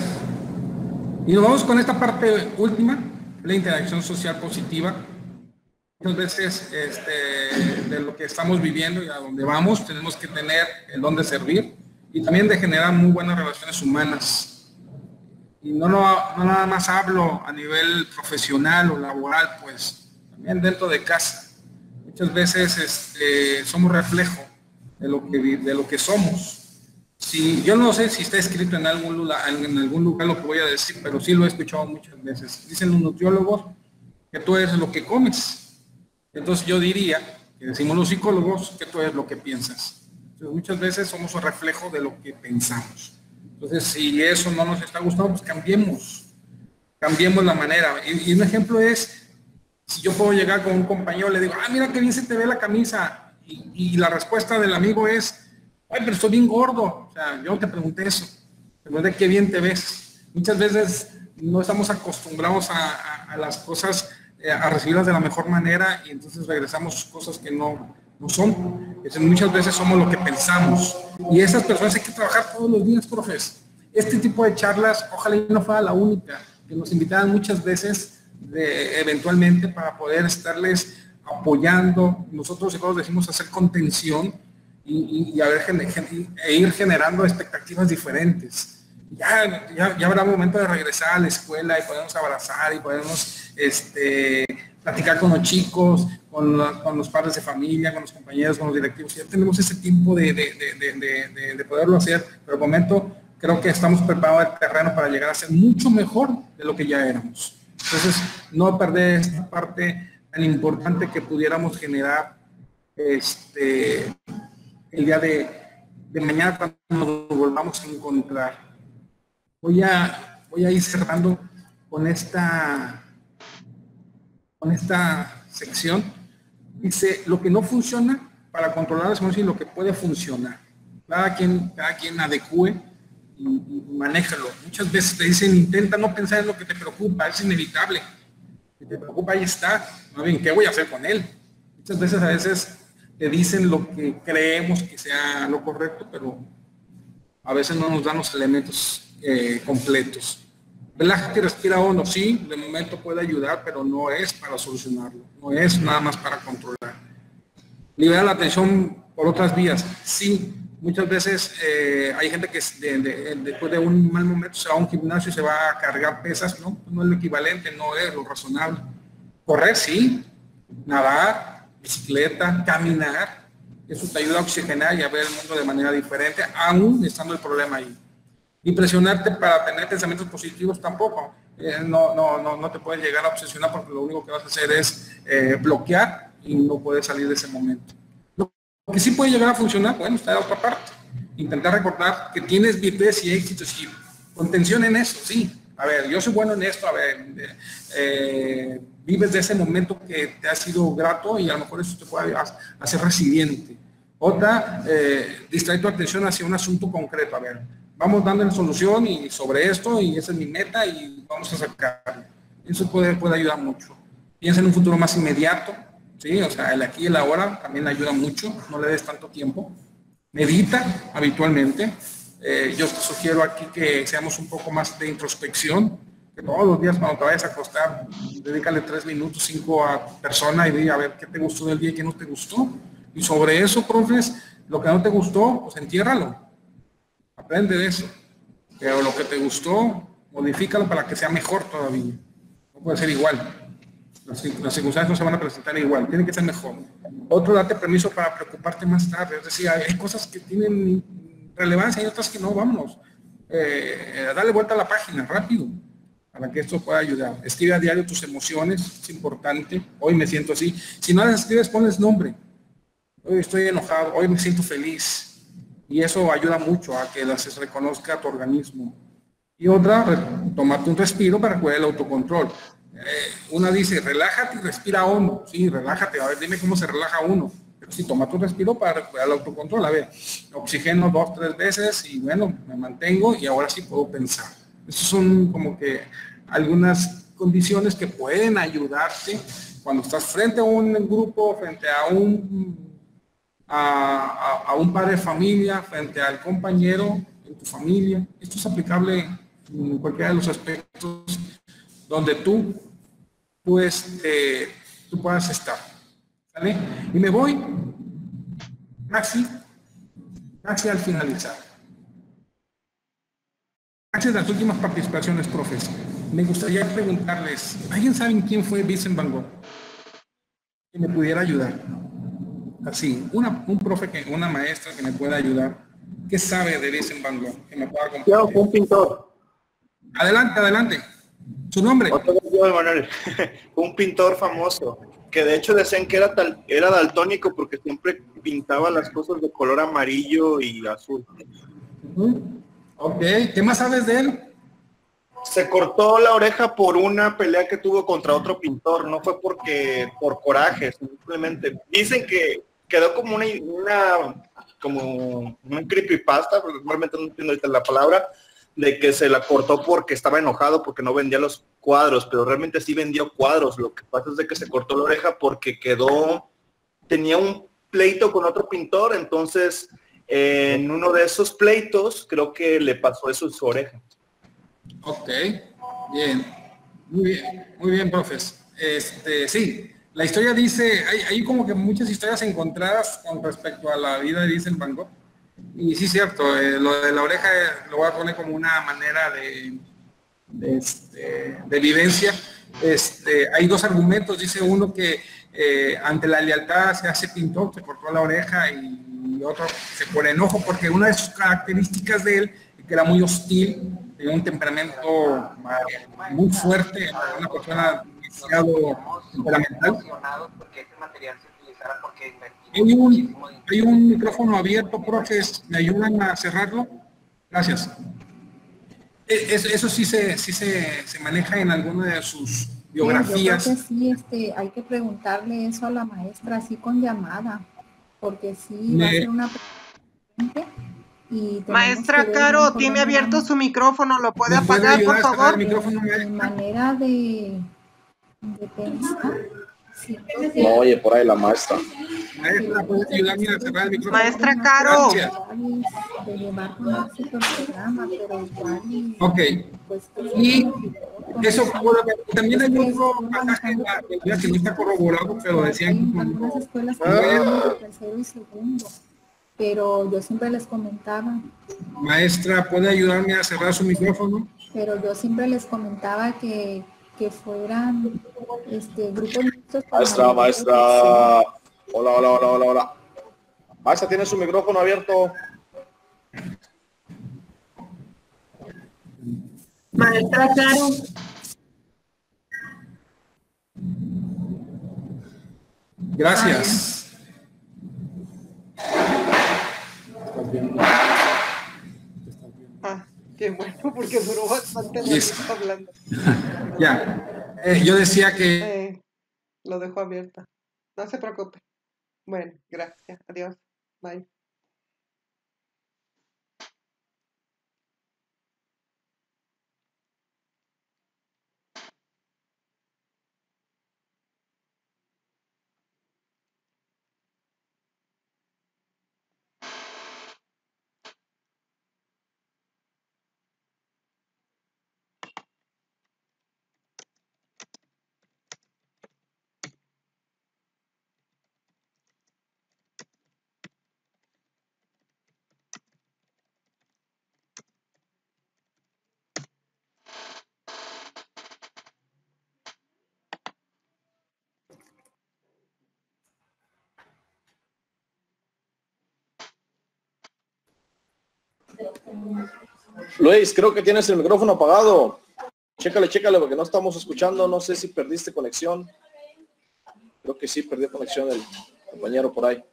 Y nos vamos con esta parte última, la interacción social positiva. Muchas veces este, de lo que estamos viviendo y a donde vamos, tenemos que tener el don de servir y también de generar muy buenas relaciones humanas. Y no, no, no nada más hablo a nivel profesional o laboral, pues también dentro de casa. Muchas veces este, somos reflejo de lo que, de lo que somos. Si, yo no sé si está escrito en algún, lugar, en algún lugar lo que voy a decir, pero sí lo he escuchado muchas veces. Dicen los nutriólogos que tú eres lo que comes. Entonces yo diría, que decimos los psicólogos, que tú eres lo que piensas. Entonces, muchas veces somos un reflejo de lo que pensamos. Entonces, si eso no nos está gustando, pues cambiemos. Cambiemos la manera. Y, y un ejemplo es, si yo puedo llegar con un compañero, le digo, ah, mira qué bien se te ve la camisa. Y, y la respuesta del amigo es, ay, pero estoy bien gordo. O sea, yo no te pregunté eso. Te pregunté qué bien te ves. Muchas veces no estamos acostumbrados a, a, a las cosas, eh, a recibirlas de la mejor manera y entonces regresamos cosas que no, no son. Entonces, muchas veces somos lo que pensamos. Y esas personas hay que trabajar todos los días, profes. Este tipo de charlas, ojalá y no fuera la única, que nos invitaran muchas veces de, eventualmente para poder estarles apoyando. Nosotros psicólogos decimos hacer contención y, y, y, a ver, e ir generando expectativas diferentes. Ya, ya, ya habrá momento de regresar a la escuela y podernos abrazar y podernos este, platicar con los chicos, con, la, con los padres de familia, con los compañeros, con los directivos. Ya tenemos ese tiempo de, de, de, de, de, de poderlo hacer, pero de momento creo que estamos preparados el terreno para llegar a ser mucho mejor de lo que ya éramos. Entonces, no perder esta parte tan importante que pudiéramos generar este, el día de, de mañana cuando nos volvamos a encontrar. Voy a, voy a ir cerrando con esta, con esta sección. Dice, lo que no funciona para controlar las emociones y lo que puede funcionar. Cada quien, cada quien adecue y, y manéjalo. Muchas veces te dicen, intenta no pensar en lo que te preocupa, es inevitable. Si te preocupa, ahí está. No bien, ¿qué voy a hacer con él? Muchas veces a veces te dicen lo que creemos que sea lo correcto, pero a veces no nos dan los elementos eh, completos. Relájate y respira hondo, sí, de momento puede ayudar, pero no es para solucionarlo, no es nada más para controlar. Libera la atención por otras vías, sí. Muchas veces eh, hay gente que de, de, después de un mal momento se va a un gimnasio y se va a cargar pesas, no, no es lo equivalente, no es lo razonable. Correr, sí, nadar, bicicleta, caminar, eso te ayuda a oxigenar y a ver el mundo de manera diferente, aún estando el problema ahí. Y presionarte para tener pensamientos positivos tampoco, eh, no, no, no, no te puedes llegar a obsesionar porque lo único que vas a hacer es eh, bloquear y no puedes salir de ese momento. Lo que sí puede llegar a funcionar, bueno, está de otra parte. Intentar recordar que tienes virtudes y éxitos y contención en eso, sí. A ver, yo soy bueno en esto, a ver, eh, vives de ese momento que te ha sido grato y a lo mejor eso te puede hacer resiliente. Otra, eh, distrae tu atención hacia un asunto concreto, a ver, vamos dando la solución y sobre esto y esa es mi meta y vamos a sacarlo. Eso puede, puede ayudar mucho. Piensa en un futuro más inmediato. Sí, o sea, el aquí y el ahora también ayuda mucho, no le des tanto tiempo. Medita habitualmente. Eh, yo te sugiero aquí que seamos un poco más de introspección, que todos los días cuando te vayas a acostar, dedícale tres minutos, cinco a persona y di a ver qué te gustó del día y qué no te gustó. Y sobre eso, profes, lo que no te gustó, pues entiérralo. Aprende de eso. Pero lo que te gustó, modifícalo para que sea mejor todavía. No puede ser igual. Las, las circunstancias no se van a presentar igual, tiene que ser mejor. Otro, date permiso para preocuparte más tarde, es decir, hay, hay cosas que tienen relevancia y otras que no, vámonos. Eh, dale vuelta a la página, rápido, para que esto pueda ayudar. Escribe a diario tus emociones, es importante. Hoy me siento así. Si no las escribes, ponles nombre. Hoy estoy enojado, hoy me siento feliz. Y eso ayuda mucho a que las reconozca tu organismo. Y otra, tomarte un respiro para cuidar el autocontrol. Eh, una dice, relájate y respira hondo. Sí, relájate, a ver, dime cómo se relaja uno. Pero sí, toma tu respiro para recuperar el autocontrol. A ver, oxigeno dos, tres veces y bueno, me mantengo y ahora sí puedo pensar. Esas son como que algunas condiciones que pueden ayudarte cuando estás frente a un grupo, frente a un, a, a, a un padre de familia, frente al compañero en tu familia. Esto es aplicable en cualquiera de los aspectos donde tú, tú, este, tú puedas estar. ¿Sale? Y me voy casi, casi al finalizar. Casi las últimas participaciones, profes. Me gustaría preguntarles, ¿alguien sabe quién fue Vincent Van Gogh? Que me pudiera ayudar. Así, una, un profe, que, una maestra que me pueda ayudar. ¿Qué sabe de Vincent Van Gogh? Que me pueda compartir. Yo, un pintor. Adelante, adelante. ¿Su nombre? Un pintor famoso, que de hecho decían que era, tal, era daltónico porque siempre pintaba las cosas de color amarillo y azul. Uh-huh. Ok, ¿qué más sabes de él? Se cortó la oreja por una pelea que tuvo contra otro pintor, no fue porque por coraje, simplemente. Dicen que quedó como una, una como un creepypasta, pero realmente no entiendo ahorita la palabra, de que se la cortó porque estaba enojado porque no vendía los cuadros, pero realmente sí vendió cuadros. Lo que pasa es de que se cortó la oreja porque quedó, tenía un pleito con otro pintor, entonces eh, en uno de esos pleitos creo que le pasó eso en su oreja. Ok, bien, muy bien, muy bien, profes. Este, sí, la historia dice, hay, hay como que muchas historias encontradas con respecto a la vida de Vincent Van Gogh. Y sí, cierto, eh, lo de la oreja eh, lo voy a poner como una manera de, de, este, de vivencia. Este, hay dos argumentos, dice uno que eh, ante la lealtad se hace pintor, se cortó la oreja, y otro se pone enojo porque una de sus características de él, que era muy hostil, tenía un temperamento muy fuerte, una persona demasiado temperamental. Hay un, hay un micrófono abierto, profes, ¿me ayudan a cerrarlo? Gracias. Eso, eso sí, se, sí se, se maneja en alguna de sus biografías. Sí, yo creo que sí, este, hay que preguntarle eso a la maestra, así con llamada, porque sí Me... va a ser una pregunta. Y maestra Caro, tiene abierto su micrófono, ¿lo puede apagar, por favor? El micrófono, de manera de, de pensar. Sí, no oye por ahí la maestra. Maestra, ¿puedes ayudarme a cerrar el micrófono? Maestra Caro. Ok. Y eso, también hay otro pasaje en la Biblia que no está corroborado, pero decían que algunas escuelas de tercero y segundo, pero yo siempre les comentaba. Maestra, ¿puede ayudarme a cerrar su micrófono? Pero yo siempre les comentaba que que fueran este grupos mixtos. Maestra, maestra. Hola, hola, hola, hola, hola. Maestra, tiene su micrófono abierto. Maestra Caro. Gracias. Ah, qué bueno, porque duró bastante tiempo hablando. Ya, eh, yo decía que... Eh, lo dejo abierto. No se preocupe. Bueno, gracias. Adiós. Bye. Luis, creo que tienes el micrófono apagado. Chécale, chécale, porque no estamos escuchando. No sé si perdiste conexión. Creo que sí, perdió conexión el compañero por ahí.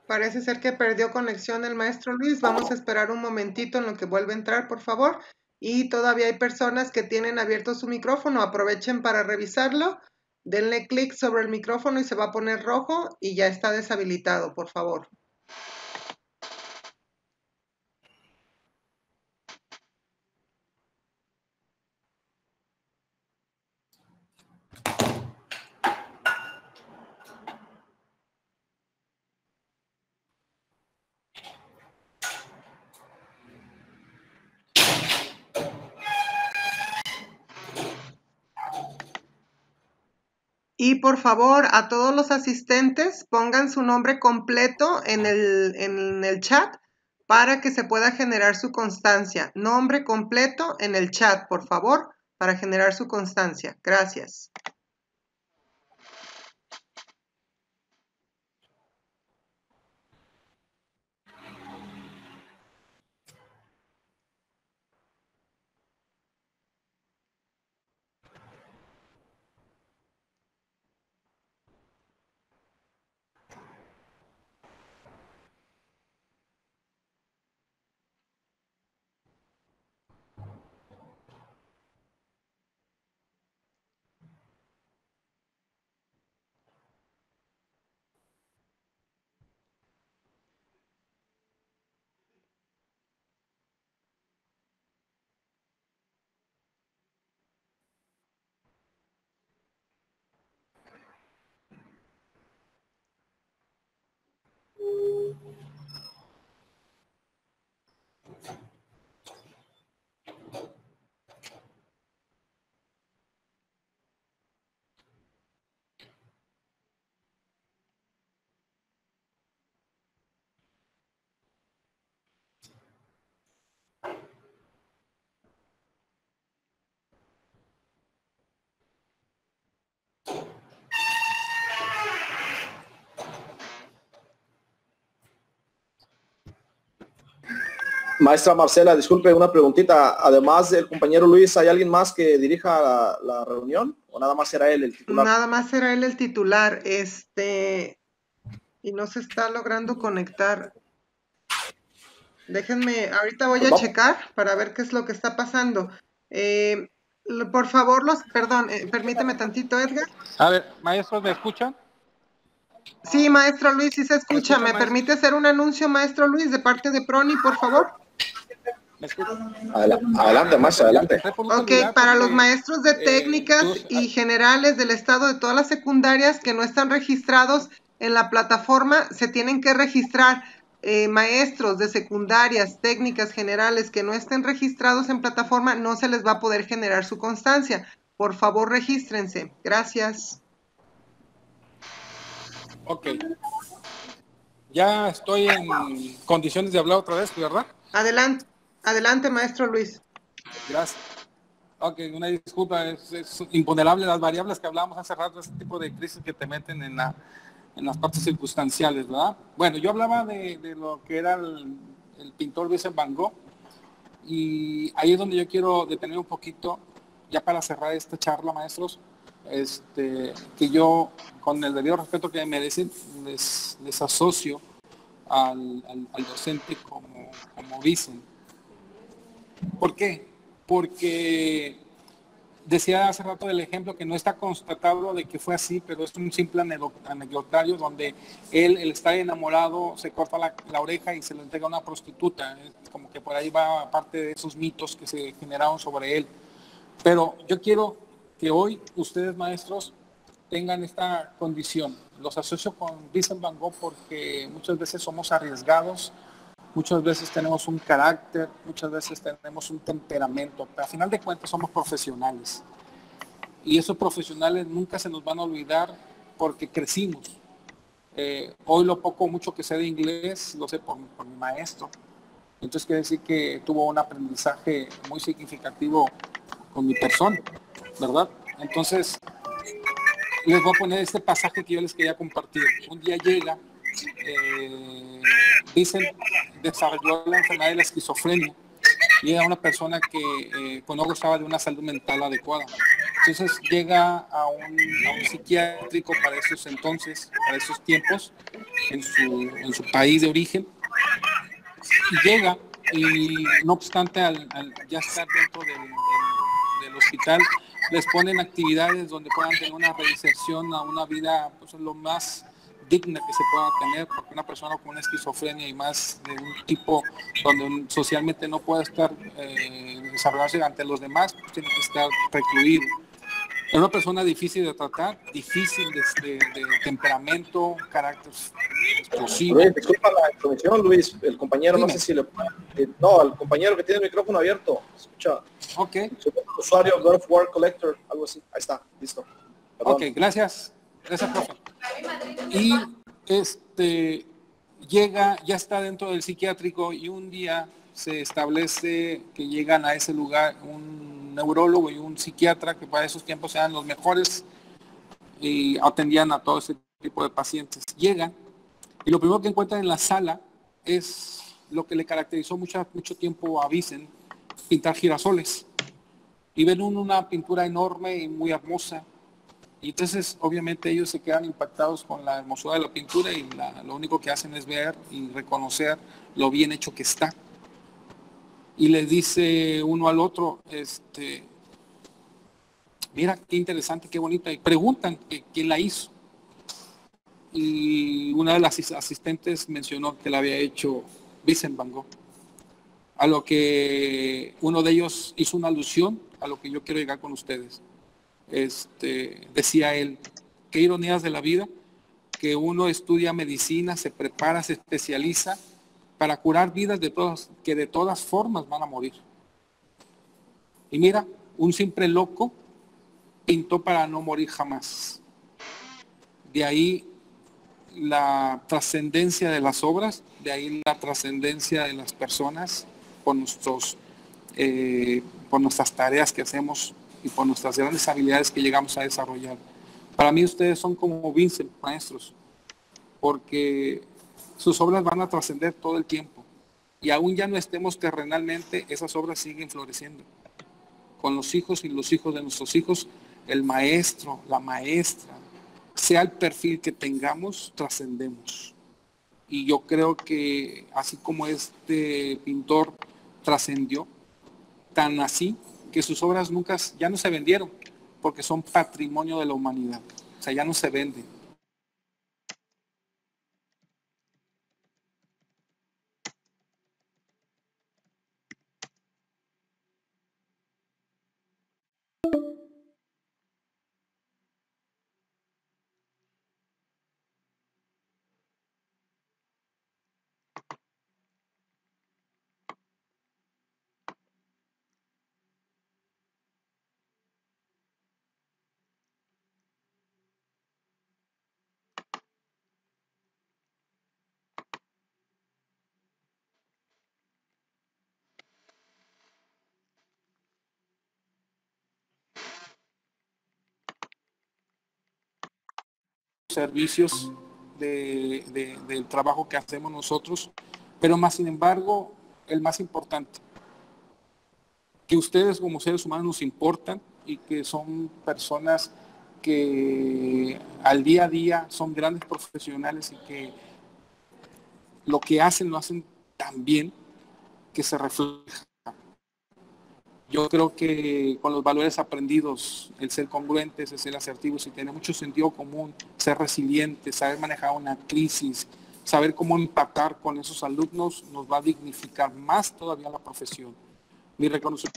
Parece ser que perdió conexión el maestro Luis. Vamos a esperar un momentito en lo que vuelve a entrar, por favor. Y todavía hay personas que tienen abierto su micrófono. Aprovechen para revisarlo. Denle clic sobre el micrófono y se va a poner rojo y ya está deshabilitado, por favor. Y por favor, a todos los asistentes, pongan su nombre completo en el, en el chat para que se pueda generar su constancia. Nombre completo en el chat, por favor, para generar su constancia. Gracias. Maestra Marcela, disculpe, una preguntita. Además del compañero Luis, ¿hay alguien más que dirija la, la reunión? ¿O nada más será él el titular? Nada más será él el titular. Este, y no se está logrando conectar. Déjenme, ahorita voy a checar para ver qué es lo que está pasando. Eh, por favor, los, perdón, eh, permíteme tantito, Edgar. A ver, maestros, ¿me escuchan? Sí, maestro Luis, sí se escucha. ¿Me, ¿Me escucha, permite hacer un anuncio, maestro Luis, de parte de Proni, por favor? Adelante, maestro, adelante. Ok, para los maestros de técnicas y generales del estado de todas las secundarias que no están registrados en la plataforma, se tienen que registrar. Eh, maestros de secundarias, técnicas generales que no estén registrados en plataforma, no se les va a poder generar su constancia. Por favor, regístrense. Gracias. Ok. Ya estoy en condiciones de hablar otra vez, ¿verdad? Adelante, adelante, maestro Luis. Gracias. Ok, una disculpa, es, es imponderable las variables que hablábamos hace rato, este tipo de crisis que te meten en, la, en las partes circunstanciales, ¿verdad? Bueno, yo hablaba de, de lo que era el, el pintor Vincent Van Gogh, y ahí es donde yo quiero detener un poquito, ya para cerrar esta charla, maestros, este, que yo, con el debido respeto que me merecen, les, les asocio al, al, al docente como, como Vincent. ¿Por qué? Porque decía hace rato del ejemplo que no está constatado de que fue así, pero es un simple anecdotario donde él, el estar enamorado, se corta la, la oreja y se lo entrega a una prostituta. Es como que por ahí va parte de esos mitos que se generaron sobre él. Pero yo quiero que hoy ustedes, maestros, tengan esta condición. Los asocio con Vincent Van Gogh porque muchas veces somos arriesgados, muchas veces tenemos un carácter, muchas veces tenemos un temperamento, pero al final de cuentas somos profesionales. Y esos profesionales nunca se nos van a olvidar porque crecimos. Eh, hoy lo poco o mucho que sé de inglés lo sé por, por mi maestro. Entonces quiere decir que tuvo un aprendizaje muy significativo con mi persona, ¿verdad? Entonces les voy a poner este pasaje que yo les quería compartir. Un día llega, eh, dicen, desarrolló la enfermedad de la esquizofrenia y era una persona que eh, pues no gozaba de una salud mental adecuada. Entonces llega a un, a un psiquiátrico para esos entonces, para esos tiempos, en su, en su país de origen, y llega, y no obstante al, al ya estar dentro del, del, del hospital, les ponen actividades donde puedan tener una reinserción a una vida pues, lo más digna que se pueda tener, porque una persona con una esquizofrenia y más de un tipo donde socialmente no puede estar eh, desarrollarse ante los demás, pues tiene que estar recluido. Es una persona difícil de tratar, difícil de, de, de temperamento, carácter explosivo. Luis, disculpa la introducción, Luis, el compañero, Dime. no sé si le... eh, no, el compañero que tiene el micrófono abierto, escucha. Ok. Usuario God of War Collector, algo así. Ahí está, listo. Perdón. Ok, gracias. Gracias, profe. Y este llega, ya está dentro del psiquiátrico y un día se establece que llegan a ese lugar un neurólogo y un psiquiatra que para esos tiempos eran los mejores y atendían a todo ese tipo de pacientes. Llegan y lo primero que encuentran en la sala es lo que le caracterizó mucho, mucho tiempo a Vicent, pintar girasoles. Y ven una pintura enorme y muy hermosa. Y entonces, obviamente, ellos se quedan impactados con la hermosura de la pintura y la, lo único que hacen es ver y reconocer lo bien hecho que está. Y les dice uno al otro, este, mira qué interesante, qué bonita. Y preguntan que, quién la hizo. Y una de las asistentes mencionó que la había hecho Vincent Van Gogh. A lo que uno de ellos hizo una alusión a lo que yo quiero llegar con ustedes. Este, decía él, qué ironías de la vida, que uno estudia medicina, se prepara, se especializa para curar vidas de todas, que de todas formas van a morir. Y mira, un simple loco pintó para no morir jamás. De ahí la trascendencia de las obras, de ahí la trascendencia de las personas por, nuestros, eh, por nuestras tareas que hacemos y por nuestras grandes habilidades que llegamos a desarrollar. Para mí ustedes son como Vincent, maestros, porque sus obras van a trascender todo el tiempo. Y aún ya no estemos terrenalmente, esas obras siguen floreciendo. Con los hijos y los hijos de nuestros hijos, el maestro, la maestra, sea el perfil que tengamos, trascendemos. Y yo creo que así como este pintor trascendió, tan así, que sus obras nunca, ya no se vendieron, porque son patrimonio de la humanidad. O sea, ya no se venden. Servicios de, de, del trabajo que hacemos nosotros, pero más sin embargo, el más importante, que ustedes como seres humanos nos importan y que son personas que al día a día son grandes profesionales y que lo que hacen lo hacen tan bien que se refleja. Yo creo que con los valores aprendidos, el ser congruentes, el ser asertivos y tener mucho sentido común, ser resilientes, saber manejar una crisis, saber cómo impactar con esos alumnos, nos va a dignificar más todavía la profesión. Mi reconocimiento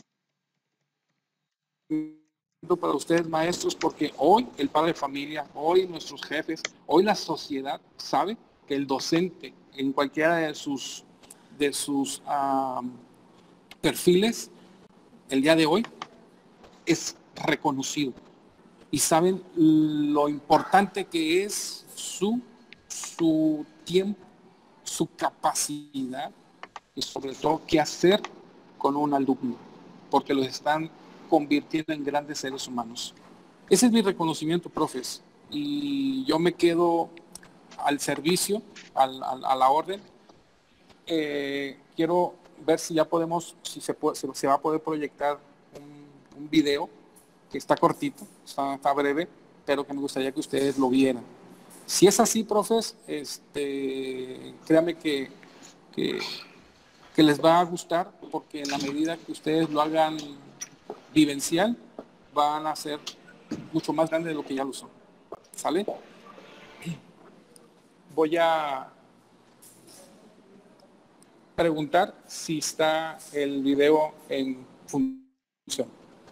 para ustedes, maestros, porque hoy el padre de familia, hoy nuestros jefes, hoy la sociedad sabe que el docente en cualquiera de sus, de sus um, perfiles, el día de hoy es reconocido y saben lo importante que es su, su tiempo, su capacidad y sobre todo qué hacer con un alumno, porque los están convirtiendo en grandes seres humanos. Ese es mi reconocimiento, profes, y yo me quedo al servicio, al, al, a la orden. Eh, quiero ver si ya podemos, si se, puede, se, se va a poder proyectar un, un video que está cortito, está, está breve, pero que me gustaría que ustedes lo vieran. Si es así, profes, este, créanme que, que, que les va a gustar, porque en la medida que ustedes lo hagan vivencial, van a ser mucho más grandes de lo que ya lo son. ¿Sale? Voy a preguntar si está el video en función.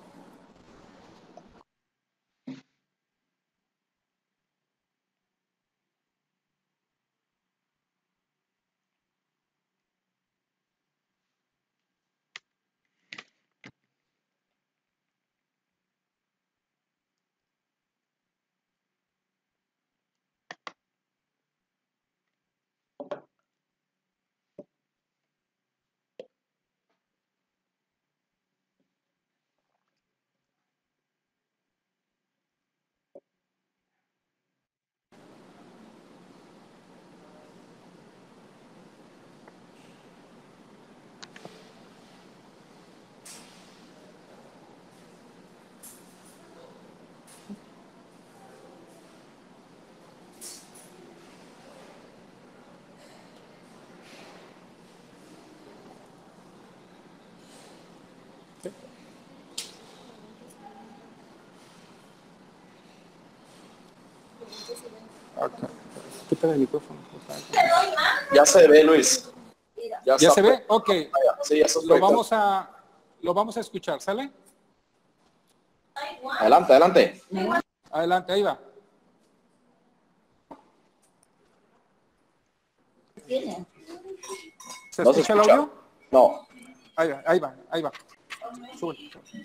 Okay. Quítale el micrófono. Ya se ve, Luis. ¿Ya, ¿Ya se ve? Ok. Sí, ya lo vamos a lo vamos a escuchar, ¿sale? Adelante, adelante. Adelante, ahí va. ¿Se ¿No escucha, se escucha el audio? No. Ahí va, ahí va, ahí va. Sube.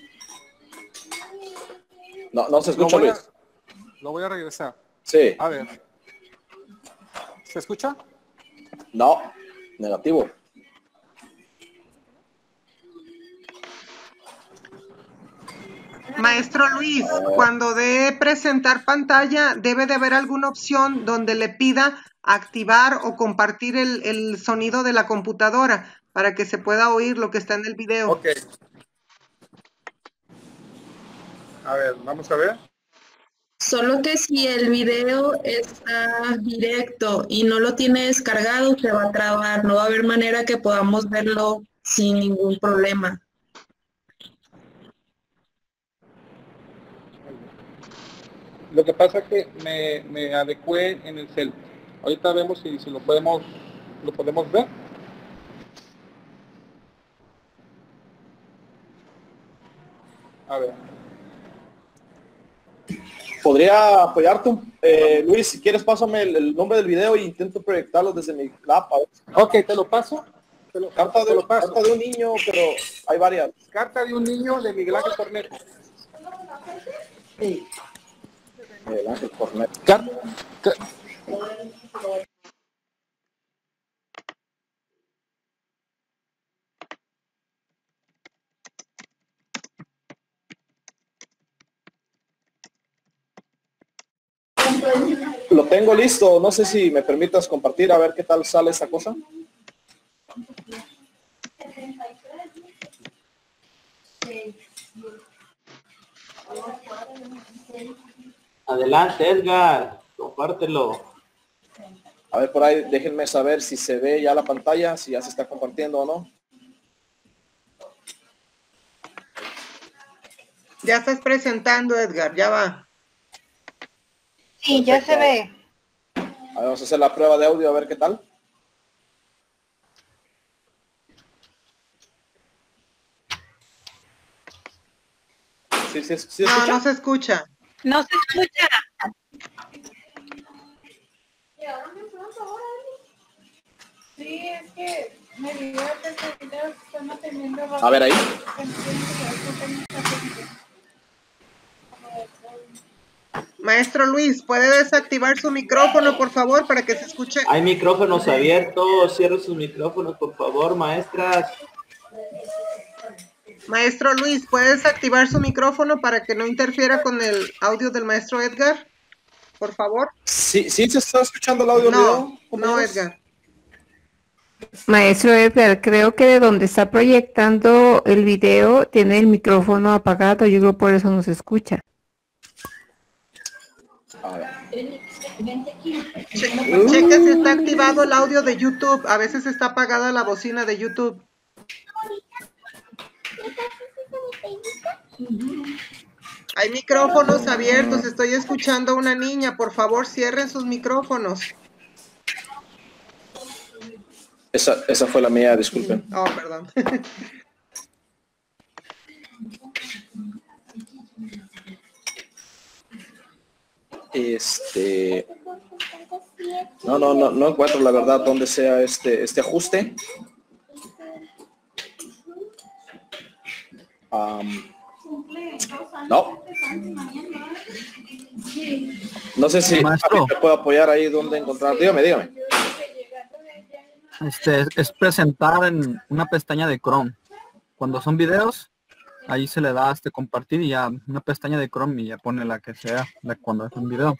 No, no se escucha, lo voy a, Luis. Lo voy a regresar. Sí. A ver. ¿Se escucha? No, negativo. Maestro Luis, cuando dé presentar pantalla, debe de haber alguna opción donde le pida activar o compartir el, el sonido de la computadora para que se pueda oír lo que está en el video. Ok. A ver, vamos a ver. Solo que si el video está directo y no lo tiene descargado, se va a trabar. No va a haber manera que podamos verlo sin ningún problema. Lo que pasa es que me, me adecué en el cel. Ahorita vemos si, si lo podemos lo podemos ver. A ver. ¿Podría apoyarte, eh, Luis? Si quieres, pásame el, el nombre del video e intento proyectarlo desde mi lap. Ok, te lo paso. Te lo, carta, te de, lo paso. Carta de un niño, pero hay varias. Carta de un niño de Miguel Ángel Cornejo. Sí. Miguel Ángel Cornejo. Carta. Lo tengo listo, no sé si me permitas compartir a ver qué tal sale esa cosa. Adelante, Edgar, compártelo. A ver, por ahí déjenme saber si se ve ya la pantalla, si ya se está compartiendo o no. Ya estás presentando, Edgar, ya va. Sí, ya se ve. A ver, vamos a hacer la prueba de audio a ver qué tal. ¿Sí, sí, sí, no, escucha? no se escucha. No se escucha. Sí, es que me dijeron que este video están atendiendo. A ver ahí. Maestro Luis, ¿puede desactivar su micrófono, por favor, para que se escuche? Hay micrófonos abiertos, cierren sus micrófonos, por favor, maestras. Maestro Luis, ¿puede desactivar su micrófono para que no interfiera con el audio del maestro Edgar? Por favor. Sí, sí, se está escuchando el audio. No, no, Edgar. Maestro Edgar, creo que de donde está proyectando el video tiene el micrófono apagado, yo creo por eso no se escucha. A ver. Che- cheque si está activado el audio de YouTube. A veces está apagada la bocina de YouTube. Hay micrófonos abiertos. Estoy escuchando a una niña. Por favor, cierren sus micrófonos. Esa, esa fue la mía, disculpen. Oh, perdón. Este, no, no, no, no encuentro la verdad dónde sea este, este ajuste. Um, no. No sé si Maestro. me puedo apoyar ahí donde encontrar. Dígame, dígame. Este es, es presentar en una pestaña de Chrome. Cuando son videos, ahí se le da este compartir y ya una pestaña de Chrome y ya pone la que sea la cuando es un video.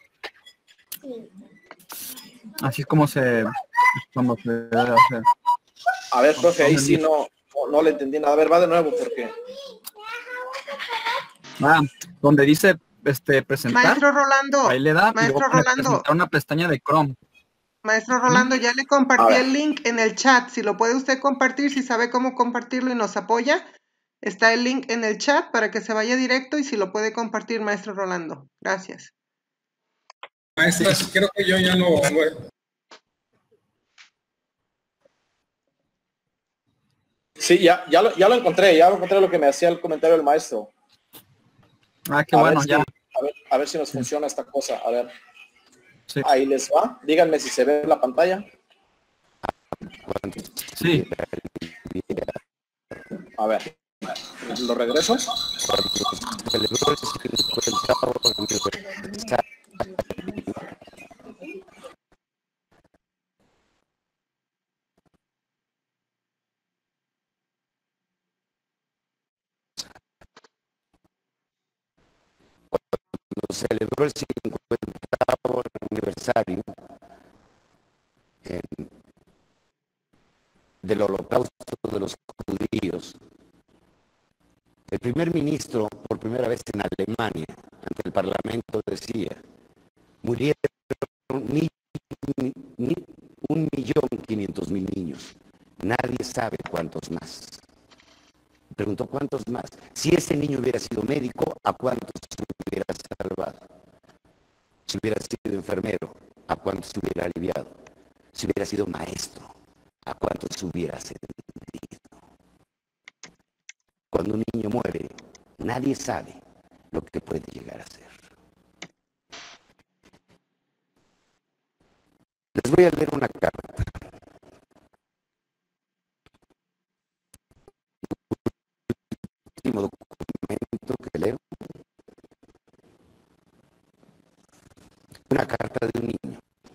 Así es como se como se debe hacer. A ver, profe, ahí sí no, no, no le entendí nada. A ver, va de nuevo porque. Ah, donde dice este presentar. Maestro Rolando. Ahí le da y Maestro luego pone Rolando. presentar una pestaña de Chrome. Maestro Rolando, ya le compartí A ver. el link en el chat. Si lo puede usted compartir, si sabe cómo compartirlo y nos apoya, está el link en el chat para que se vaya directo y si lo puede compartir, maestro Rolando. Gracias. Maestras, creo que yo ya no... Sí, ya, ya, lo, ya lo encontré, ya lo encontré lo que me hacía el comentario del maestro. Ah, qué A bueno, ver si- ya. a, ver, a ver si nos funciona esta cosa. A ver. Sí. Ahí les va. Díganme si se ve la pantalla. Sí. A ver. ¿Lo regreso? Celebró el cincuenta aniversario eh, del holocausto de los judíos. El primer ministro, por primera vez en Alemania, ante el Parlamento decía, murieron ni, ni, ni un millón quinientos mil niños. Nadie sabe cuántos más. Preguntó cuántos más. Si ese niño hubiera sido médico, ¿a cuántos se hubiera salvado? Si hubiera sido enfermero, ¿a cuántos se hubiera aliviado? Si hubiera sido maestro, ¿a cuántos se hubiera sentido? Cuando un niño muere, nadie sabe lo que puede llegar a ser. Les voy a leer una carta. Último documento que leo. Una carta de un niño.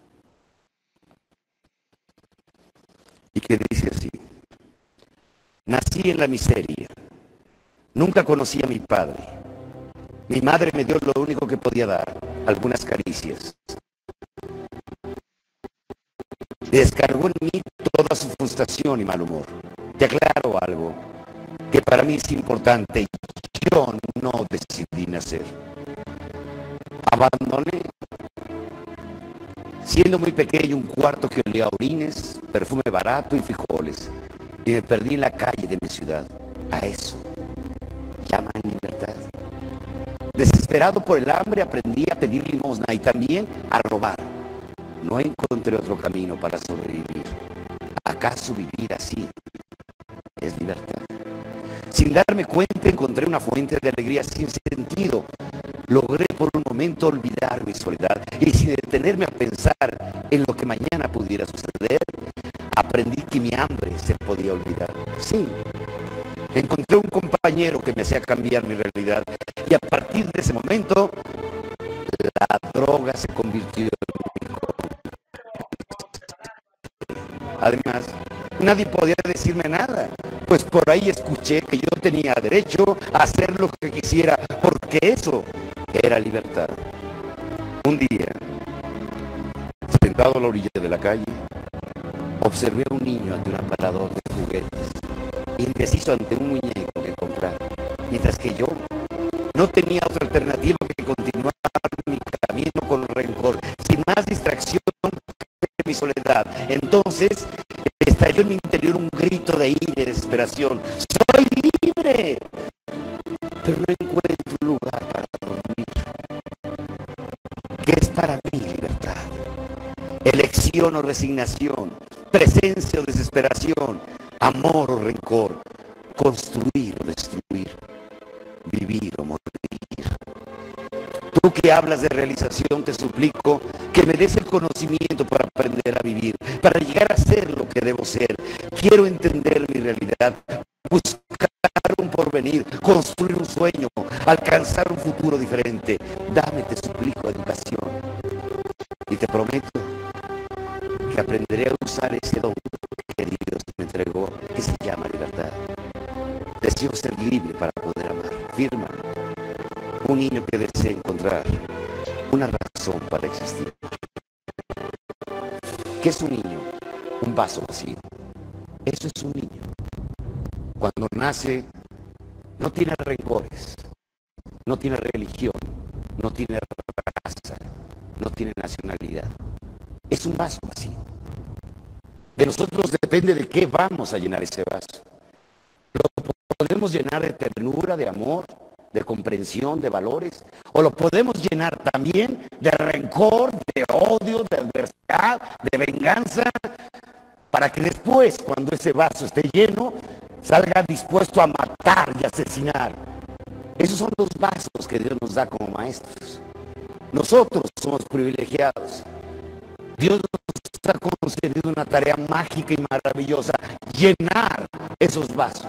Y que dice así. Nací en la miseria. Nunca conocí a mi padre. Mi madre me dio lo único que podía dar, algunas caricias. Descargó en mí toda su frustración y mal humor. Te aclaro algo, que para mí es importante. Yo no decidí nacer. Abandoné, siendo muy pequeño, un cuarto que olía a orines, perfume barato y frijoles. Y me perdí en la calle de mi ciudad. A eso llaman libertad. Desesperado por el hambre, aprendí a pedir limosna y también a robar. No encontré otro camino para sobrevivir. ¿Acaso vivir así es libertad? Sin darme cuenta, encontré una fuente de alegría sin sentido. Logré por un momento olvidar mi soledad y sin detenerme a pensar en lo que mañana pudiera suceder, aprendí que mi hambre se podía olvidar. Sí. Encontré un compañero que me hacía cambiar mi realidad y a partir de ese momento la droga se convirtió en mi hobby. Además, nadie podía decirme nada, pues por ahí escuché que yo tenía derecho a hacer lo que quisiera, porque eso era libertad. Un día, sentado a la orilla de la calle, observé a un niño ante un aparador de juguetes, indeciso ante un muñeco que comprar, mientras que yo no tenía otra alternativa que continuar mi camino con rencor, sin más interior un grito de ira y desesperación. ¡Soy libre! Pero no encuentro un lugar para dormir. ¿Qué es para mí libertad? Elección o resignación, presencia o desesperación, amor o rencor, construir o destruir, vivir o morir. Tú que hablas de realización, te suplico que me des el conocimiento para aprender a vivir, para llegar a ser lo que debo ser. Quiero entender mi realidad, buscar un porvenir, construir un sueñño, alcanzar un futuro diferente. Dame, te suplico, educación. Y te prometo que aprenderé a usar ese don que Dios me entregó, que se llama libertad. Deseo ser libre para poder amar. Firma. Un niño que desea encontrar una razón para existir. ¿Qué es un niño? Un vaso vacío. Eso es un niño. Cuando nace, no tiene rencores, no tiene religión, no tiene raza, no tiene nacionalidad. Es un vaso vacío. De nosotros depende de qué vamos a llenar ese vaso. Lo podemos llenar de ternura, de amor, de comprensión, de valores, o lo podemos llenar también de rencor, de odio, de adversidad, de venganza, para que después, cuando ese vaso esté lleno, salga dispuesto a matar y asesinar. Esos son los vasos que Dios nos da como maestros. Nosotros somos privilegiados. Dios nos ha concedido una tarea mágica y maravillosa, llenar esos vasos.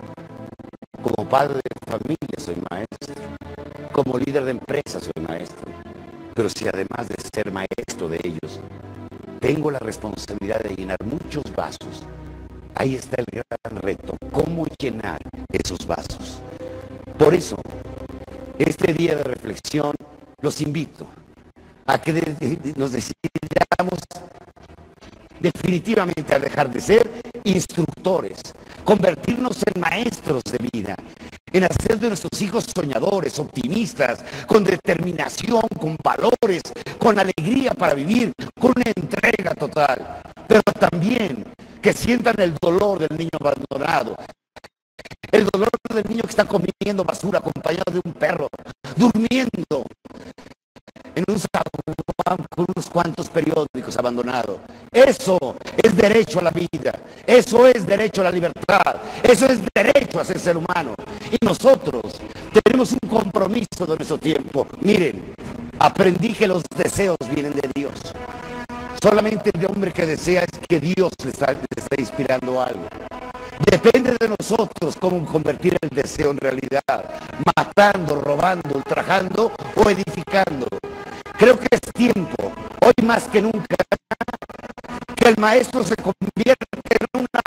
Como padre de familia soy maestro, como líder de empresa soy maestro, pero si además de ser maestro de ellos, tengo la responsabilidad de llenar muchos vasos, ahí está el gran reto, cómo llenar esos vasos. Por eso, este día de reflexión, los invito a que nos decidamos definitivamente a dejar de ser instructores, convertirnos en maestros de vida, en hacer de nuestros hijos soñadores, optimistas, con determinación, con valores, con alegría para vivir, con una entrega total, pero también que sientan el dolor del niño abandonado, el dolor del niño que está comiendo basura acompañado de un perro, durmiendo en un salón con unos cuantos periódicos abandonados. Eso es derecho a la vida, eso es derecho a la libertad, eso es derecho a ser ser humano. Y nosotros tenemos un compromiso de nuestro tiempo. Miren, aprendí que los deseos vienen de Dios. Solamente el hombre que desea es que Dios le está, le está inspirando algo. Depende de nosotros cómo convertir el deseo en realidad, matando, robando, ultrajando o edificando. Creo que es tiempo, hoy más que nunca, que el maestro se convierta en un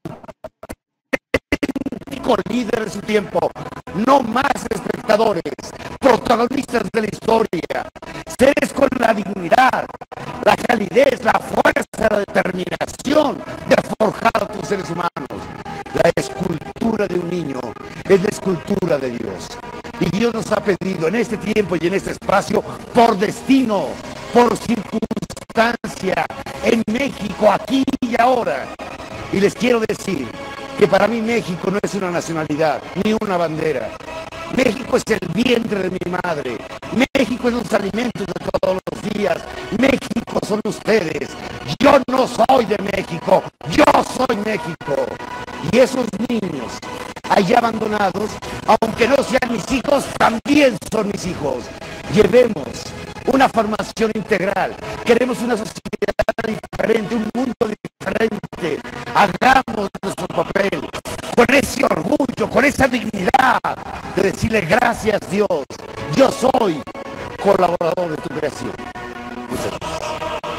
auténtico líder de su tiempo, no más espectadores, protagonistas de la historia, seres con la dignidad, la calidez, la fuerza, la determinación de forjar a tus seres humanos. La escultura de un niño es la escultura de Dios. Y Dios nos ha pedido en este tiempo y en este espacio, por destino, por circunstancia, en México, aquí y ahora. Y les quiero decir que para mí México no es una nacionalidad, ni una bandera. México es el vientre de mi madre. México es los alimentos de todos los días. México son ustedes. Yo no soy de México, yo soy México. Y esos niños allá abandonados, aunque no sean mis hijos, también son mis hijos. Llevemos una formación integral. Queremos una sociedad diferente, un mundo diferente. Hagamos nuestro papel con ese orgullo, con esa dignidad de decirle gracias Dios, yo soy colaborador de tu creación. Muchas gracias.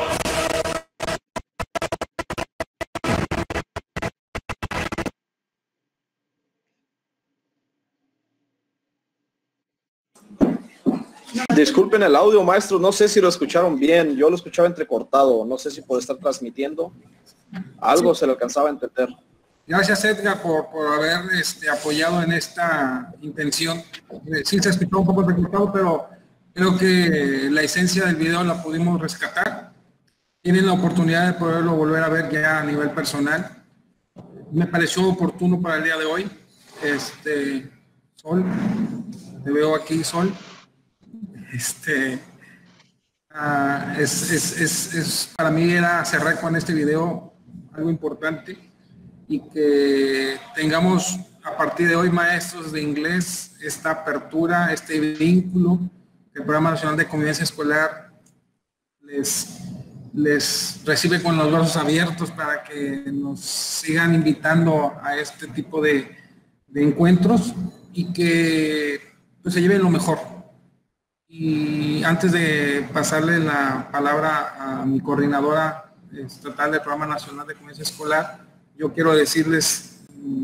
Disculpen el audio, maestro, no sé si lo escucharon bien, yo lo escuchaba entrecortado, no sé si por estar transmitiendo, algo sí se le alcanzaba a entender. Gracias, Edgar, por, por haber este, apoyado en esta intención. Eh, sí se escuchó un poco entrecortado, pero creo que la esencia del video la pudimos rescatar. Tienen la oportunidad de poderlo volver a ver ya a nivel personal. me pareció oportuno para el día de hoy. Este, Sol, te veo aquí, Sol. Este, uh, es, es, es, es, para mí era cerrar con este video algo importante y que tengamos a partir de hoy, maestros de inglés, esta apertura, este vínculo que el Programa Nacional de Convivencia Escolar les, les recibe con los brazos abiertos para que nos sigan invitando a este tipo de, de encuentros y que pues, se lleven lo mejor. Y antes de pasarle la palabra a mi coordinadora estatal del Programa Nacional de Convivencia Escolar, yo quiero decirles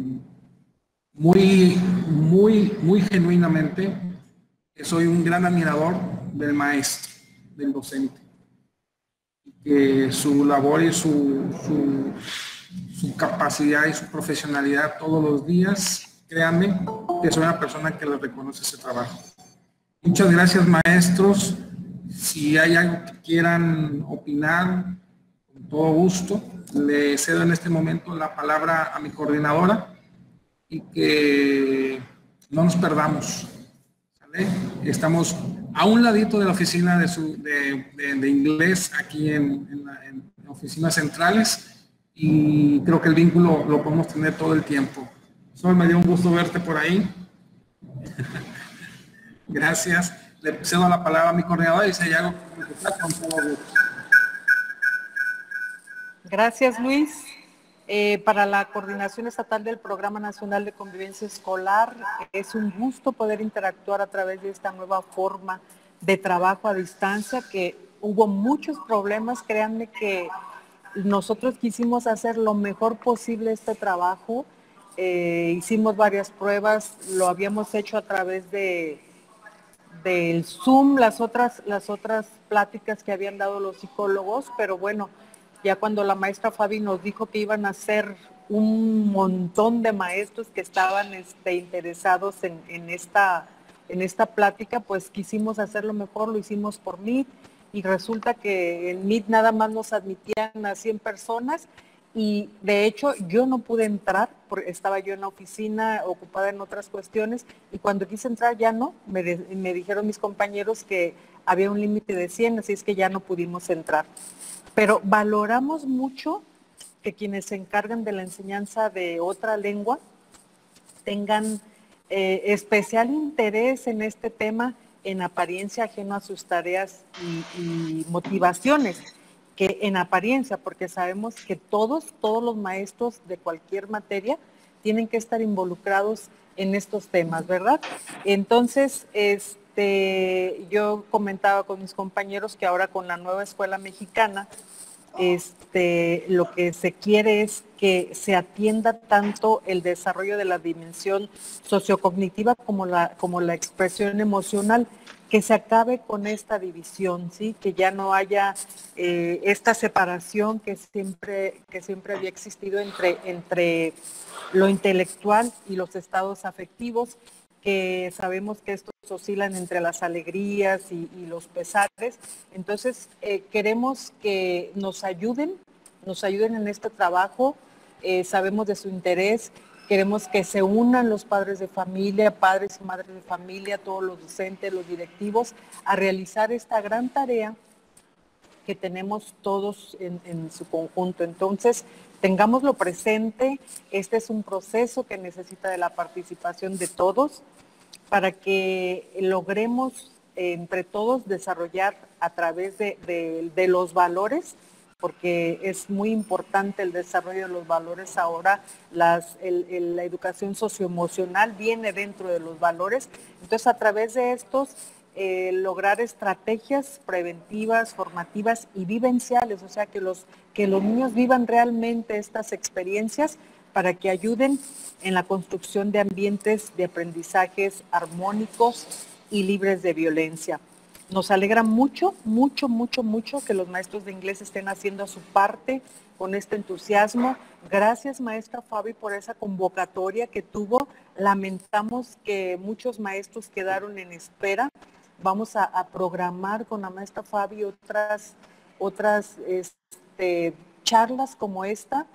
muy, muy, muy genuinamente que soy un gran admirador del maestro, del docente. Que su labor y su, su, su capacidad y su profesionalidad todos los días, créanme, que soy una persona que les reconoce ese trabajo. Muchas gracias, maestros. Si hay algo que quieran opinar, con todo gusto, le cedo en este momento la palabra a mi coordinadora y que no nos perdamos. ¿Sale? Estamos a un ladito de la oficina de, su, de, de, de inglés, aquí en, en, la, en oficinas centrales, y creo que el vínculo lo podemos tener todo el tiempo. Sol, me dio un gusto verte por ahí. Gracias. Le cedo la palabra a mi coordinadora y si hay algo que me con todo gusto. Gracias, Luis. Eh, para la Coordinación Estatal del Programa Nacional de Convivencia Escolar, es un gusto poder interactuar a través de esta nueva forma de trabajo a distancia, que hubo muchos problemas. Créanme que nosotros quisimos hacer lo mejor posible este trabajo. Eh, hicimos varias pruebas, lo habíamos hecho a través de del Zoom, las otras, las otras pláticas que habían dado los psicólogos, pero bueno, ya cuando la maestra Fabi nos dijo que iban a ser un montón de maestros que estaban este, interesados en, en, esta, en esta plática, pues quisimos hacerlo mejor, lo hicimos por Meet, y resulta que en Meet nada más nos admitían a cien personas, y de hecho yo no pude entrar, porque estaba yo en la oficina ocupada en otras cuestiones, y cuando quise entrar ya no, me, de, me dijeron mis compañeros que había un límite de cien, así es que ya no pudimos entrar. Pero valoramos mucho que quienes se encargan de la enseñanza de otra lengua tengan eh, especial interés en este tema, en apariencia ajeno a sus tareas y, y motivaciones, que en apariencia, porque sabemos que todos, todos los maestros de cualquier materia tienen que estar involucrados en estos temas, ¿verdad? Entonces, este, yo comentaba con mis compañeros que ahora con la nueva escuela mexicana, este, lo que se quiere es que se atienda tanto el desarrollo de la dimensión sociocognitiva como la, como la expresión emocional, que se acabe con esta división, ¿sí? Que ya no haya eh, esta separación que siempre, que siempre había existido entre, entre lo intelectual y los estados afectivos, que sabemos que estos oscilan entre las alegrías y, y los pesares. Entonces, eh, queremos que nos ayuden, nos ayuden en este trabajo, eh, sabemos de su interés. Queremos que se unan los padres de familia, padres y madres de familia, todos los docentes, los directivos, a realizar esta gran tarea que tenemos todos en, en su conjunto. Entonces, tengámoslo presente, este es un proceso que necesita de la participación de todos para que logremos eh, entre todos desarrollar a través de, de, de los valores, porque es muy importante el desarrollo de los valores ahora, las, el, el, la educación socioemocional viene dentro de los valores, entonces a través de estos eh, lograr estrategias preventivas, formativas y vivenciales, o sea que los, que los niños vivan realmente estas experiencias para que ayuden en la construcción de ambientes de aprendizajes armónicos y libres de violencia. Nos alegra mucho, mucho, mucho, mucho que los maestros de inglés estén haciendo su parte con este entusiasmo. Gracias, maestra Fabi, por esa convocatoria que tuvo. Lamentamos que muchos maestros quedaron en espera. Vamos a, a programar con la maestra Fabi otras, otras este, charlas como esta,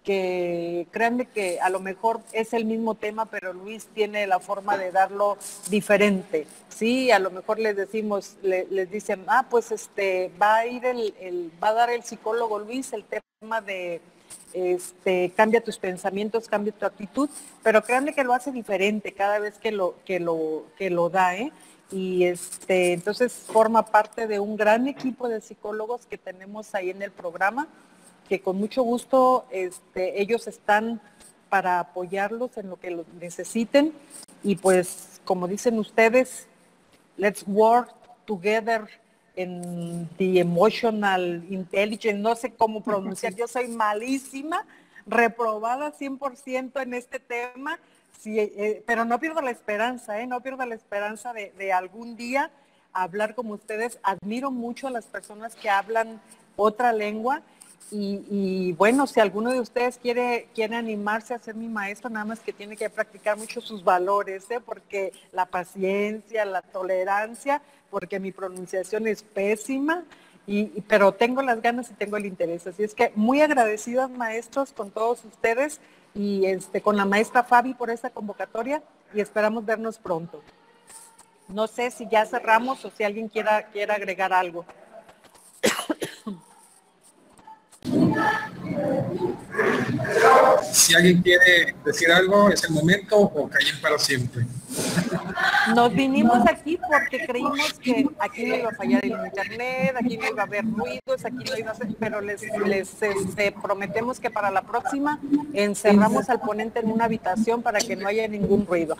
que créanme que a lo mejor es el mismo tema, pero Luis tiene la forma de darlo diferente, ¿sí? A lo mejor les decimos, le, les dicen, ah, pues este, va a ir el, el, va a dar el psicólogo Luis el tema de, este, cambia tus pensamientos, cambia tu actitud, pero créanme que lo hace diferente cada vez que lo, que lo, que lo da, ¿eh? Y este, entonces forma parte de un gran equipo de psicólogos que tenemos ahí en el programa, que con mucho gusto este, ellos están para apoyarlos en lo que lo necesiten. Y pues, como dicen ustedes, let's work together en the emotional intelligence, no sé cómo pronunciar, yo soy malísima, reprobada cien por ciento en este tema, sí, eh, pero no pierdo la esperanza, ¿eh? No pierdo la esperanza de, de algún día hablar como ustedes. Admiro mucho a las personas que hablan otra lengua. Y, y bueno, si alguno de ustedes quiere, quiere animarse a ser mi maestro, nada más que tiene que practicar mucho sus valores, ¿eh? Porque la paciencia, la tolerancia, porque mi pronunciación es pésima, y, y, pero tengo las ganas y tengo el interés. Así es que muy agradecidos, maestros, con todos ustedes y este, con la maestra Fabi por esta convocatoria, y esperamos vernos pronto. No sé si ya cerramos o si alguien quiera, quiera agregar algo. Si alguien quiere decir algo, es el momento, o callen para siempre. Nos vinimos aquí porque creímos que aquí no iba a fallar el internet, aquí no iba a haber ruidos, aquí no iba a ser, pero les, les este, prometemos que para la próxima encerramos al ponente en una habitación para que no haya ningún ruido.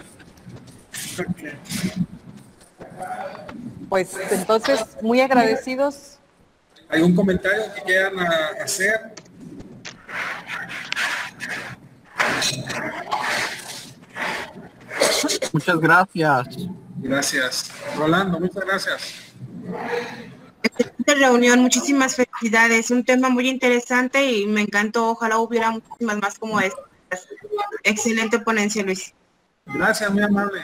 Pues entonces, muy agradecidos. ¿Algún comentario que quieran a, hacer? Muchas gracias. Gracias. Rolando, muchas gracias. Excelente reunión, muchísimas felicidades. Un tema muy interesante y me encantó. Ojalá hubiera muchísimas más como esta. Excelente ponencia, Luis. Gracias, muy amable.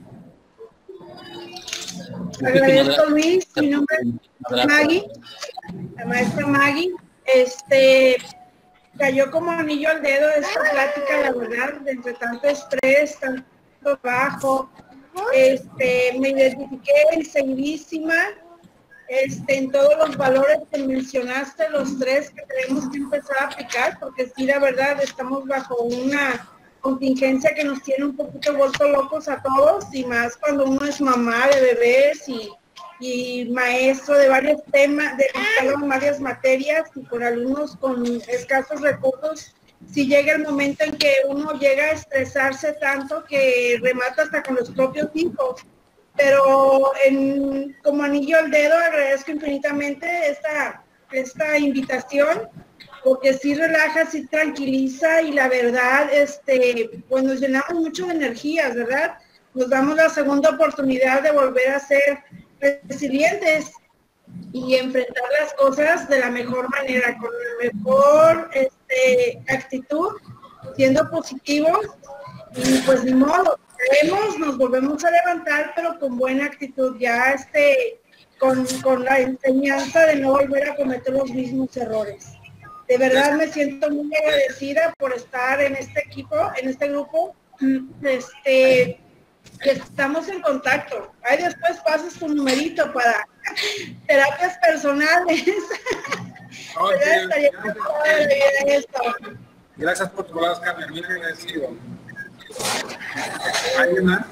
Agradezco, Luis. Mi nombre es Maggie, la maestra Maggie. Este, cayó como anillo al dedo esta plática, la verdad, de entre tanto estrés, tanto trabajo. Este, me identifiqué enseguidísima este, en todos los valores que mencionaste, los tres que tenemos que empezar a aplicar, porque sí, la verdad, estamos bajo una contingencia que nos tiene un poquito vuelto locos a todos, y más cuando uno es mamá de bebés y, y maestro de varios temas, de varias materias y con alumnos con escasos recursos. Si llega el momento en que uno llega a estresarse tanto que remata hasta con los propios hijos. Pero en, como anillo al dedo, agradezco infinitamente esta, esta invitación, porque sí relaja, sí tranquiliza, y la verdad, este, pues nos llenamos mucho de energías, ¿verdad? Nos damos la segunda oportunidad de volver a ser resilientes y enfrentar las cosas de la mejor manera, con la mejor este, actitud, siendo positivos, y pues ni modo, caemos, nos volvemos a levantar, pero con buena actitud, ya este, con, con la enseñanza de no volver a cometer los mismos errores. De verdad me siento muy agradecida por estar en este equipo, en este grupo. Este, estamos en contacto. Ahí después pasas tu numerito para terapias personales. Okay, gracias. Gracias por tu palabras, Carmen. Muy agradecido. ¿Alguien más?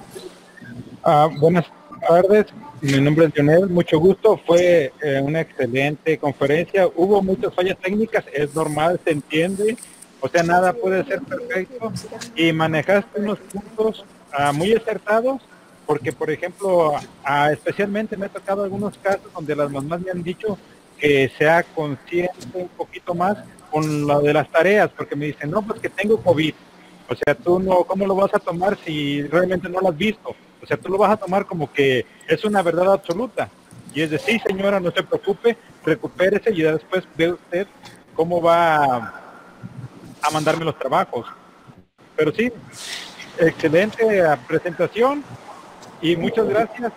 Ah, buenas tardes. Mi nombre es Lionel, mucho gusto. Fue eh, una excelente conferencia. Hubo muchas fallas técnicas, es normal, se entiende. O sea, nada puede ser perfecto. Y manejaste unos puntos uh, muy acertados, porque, por ejemplo, uh, especialmente me ha tocado algunos casos donde las mamás me han dicho que sea consciente un poquito más con lo de las tareas, porque me dicen, no, pues que tengo COVID. O sea, tú no, ¿cómo lo vas a tomar si realmente no lo has visto? O sea, tú lo vas a tomar como que es una verdad absoluta. Y es decir, señora, no se preocupe, recupérese y ya después ve usted cómo va a, a mandarme los trabajos. Pero sí, excelente presentación y muchas gracias.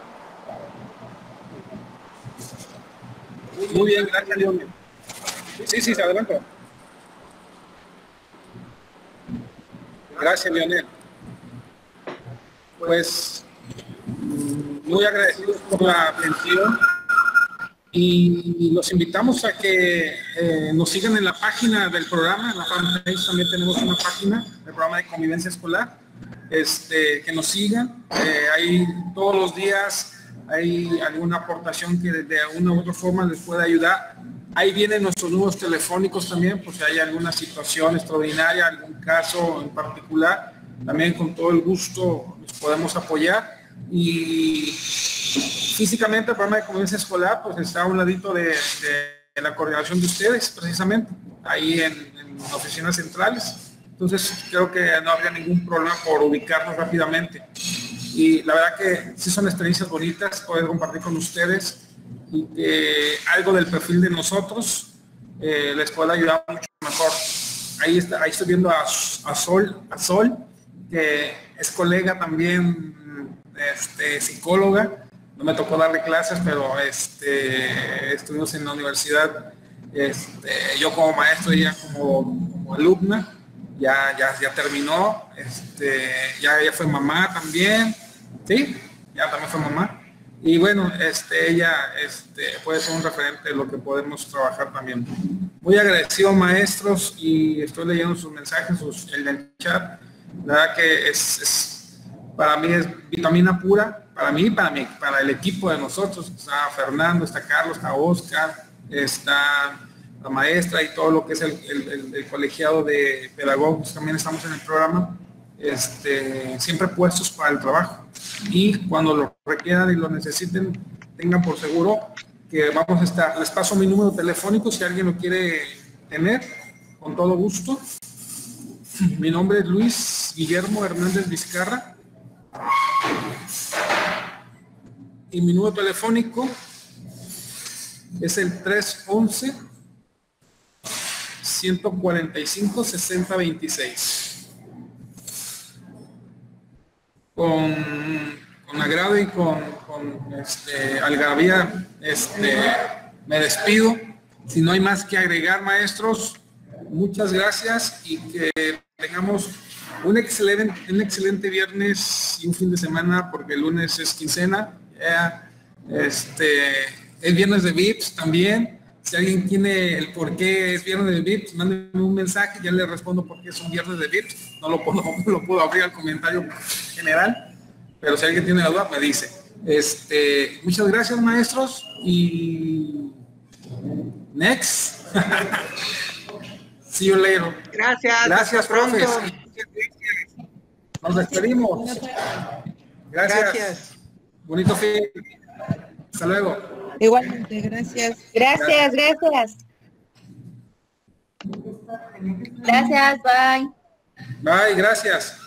Muy bien, gracias, León. Sí, sí, se adelanta. Gracias, Leonel. Pues muy agradecidos por la atención y los invitamos a que eh, nos sigan en la página del programa. En la fanpage también tenemos una página del programa de convivencia escolar. Este, que nos sigan. Eh, ahí todos los días hay alguna aportación que de una u otra forma les pueda ayudar. Ahí vienen nuestros números telefónicos también, por si hay alguna situación extraordinaria, algún caso en particular. También con todo el gusto los podemos apoyar. Y físicamente el programa de convivencia escolar pues está a un ladito de, de la coordinación de ustedes, precisamente, ahí en, en oficinas centrales. Entonces creo que no habría ningún problema por ubicarnos rápidamente. Y la verdad que sí son experiencias bonitas poder compartir con ustedes y que algo del perfil de nosotros eh, les pueda ayudar mucho mejor. Ahí está, ahí estoy viendo a, a Sol, a Sol, que es colega también, este, psicóloga. No me tocó darle clases, pero este, estuvimos en la universidad, este, yo como maestro, ella como, como alumna. Ya, ya, ya terminó, este, ya, ya fue mamá también, ¿sí? Ya también fue mamá. Y bueno, este, ella este, puede ser un referente de lo que podemos trabajar también. Muy agradecido, maestros, y estoy leyendo sus mensajes, sus, el del chat. La verdad que es, es, para mí es vitamina pura, para mí, para mí, para el equipo de nosotros. Está Fernando, está Carlos, está Oscar, está la maestra y todo lo que es el, el, el, el colegiado de pedagogos. También estamos en el programa, este, siempre puestos para el trabajo. Y cuando lo requieran y lo necesiten, tengan por seguro que vamos a estar. Les paso mi número telefónico si alguien lo quiere tener, con todo gusto. Mi nombre es Luis Guillermo Hernández Vizcarra. Y mi número telefónico es el tres once, ciento cuarenta y cinco, sesenta veintiséis. Con, con agrado y con, con este, algarabía este, me despido. Si no hay más que agregar, maestros, muchas gracias y que tengamos un excelente, un excelente viernes y un fin de semana, porque el lunes es quincena. Yeah. Este, es viernes de V I P S también. Si alguien tiene el por qué es viernes de V I P S, mándenme un mensaje, ya le respondo por qué es un viernes de V I P S. No lo puedo, no lo puedo abrir al comentario general, pero si alguien tiene la duda, me dice. Este, muchas gracias, maestros, y next. See you later. Gracias. Gracias, profes. Nos despedimos. Gracias. Gracias. Bonito fin. Hasta luego. Igualmente, gracias. Gracias, gracias. Gracias, bye. Bye, gracias.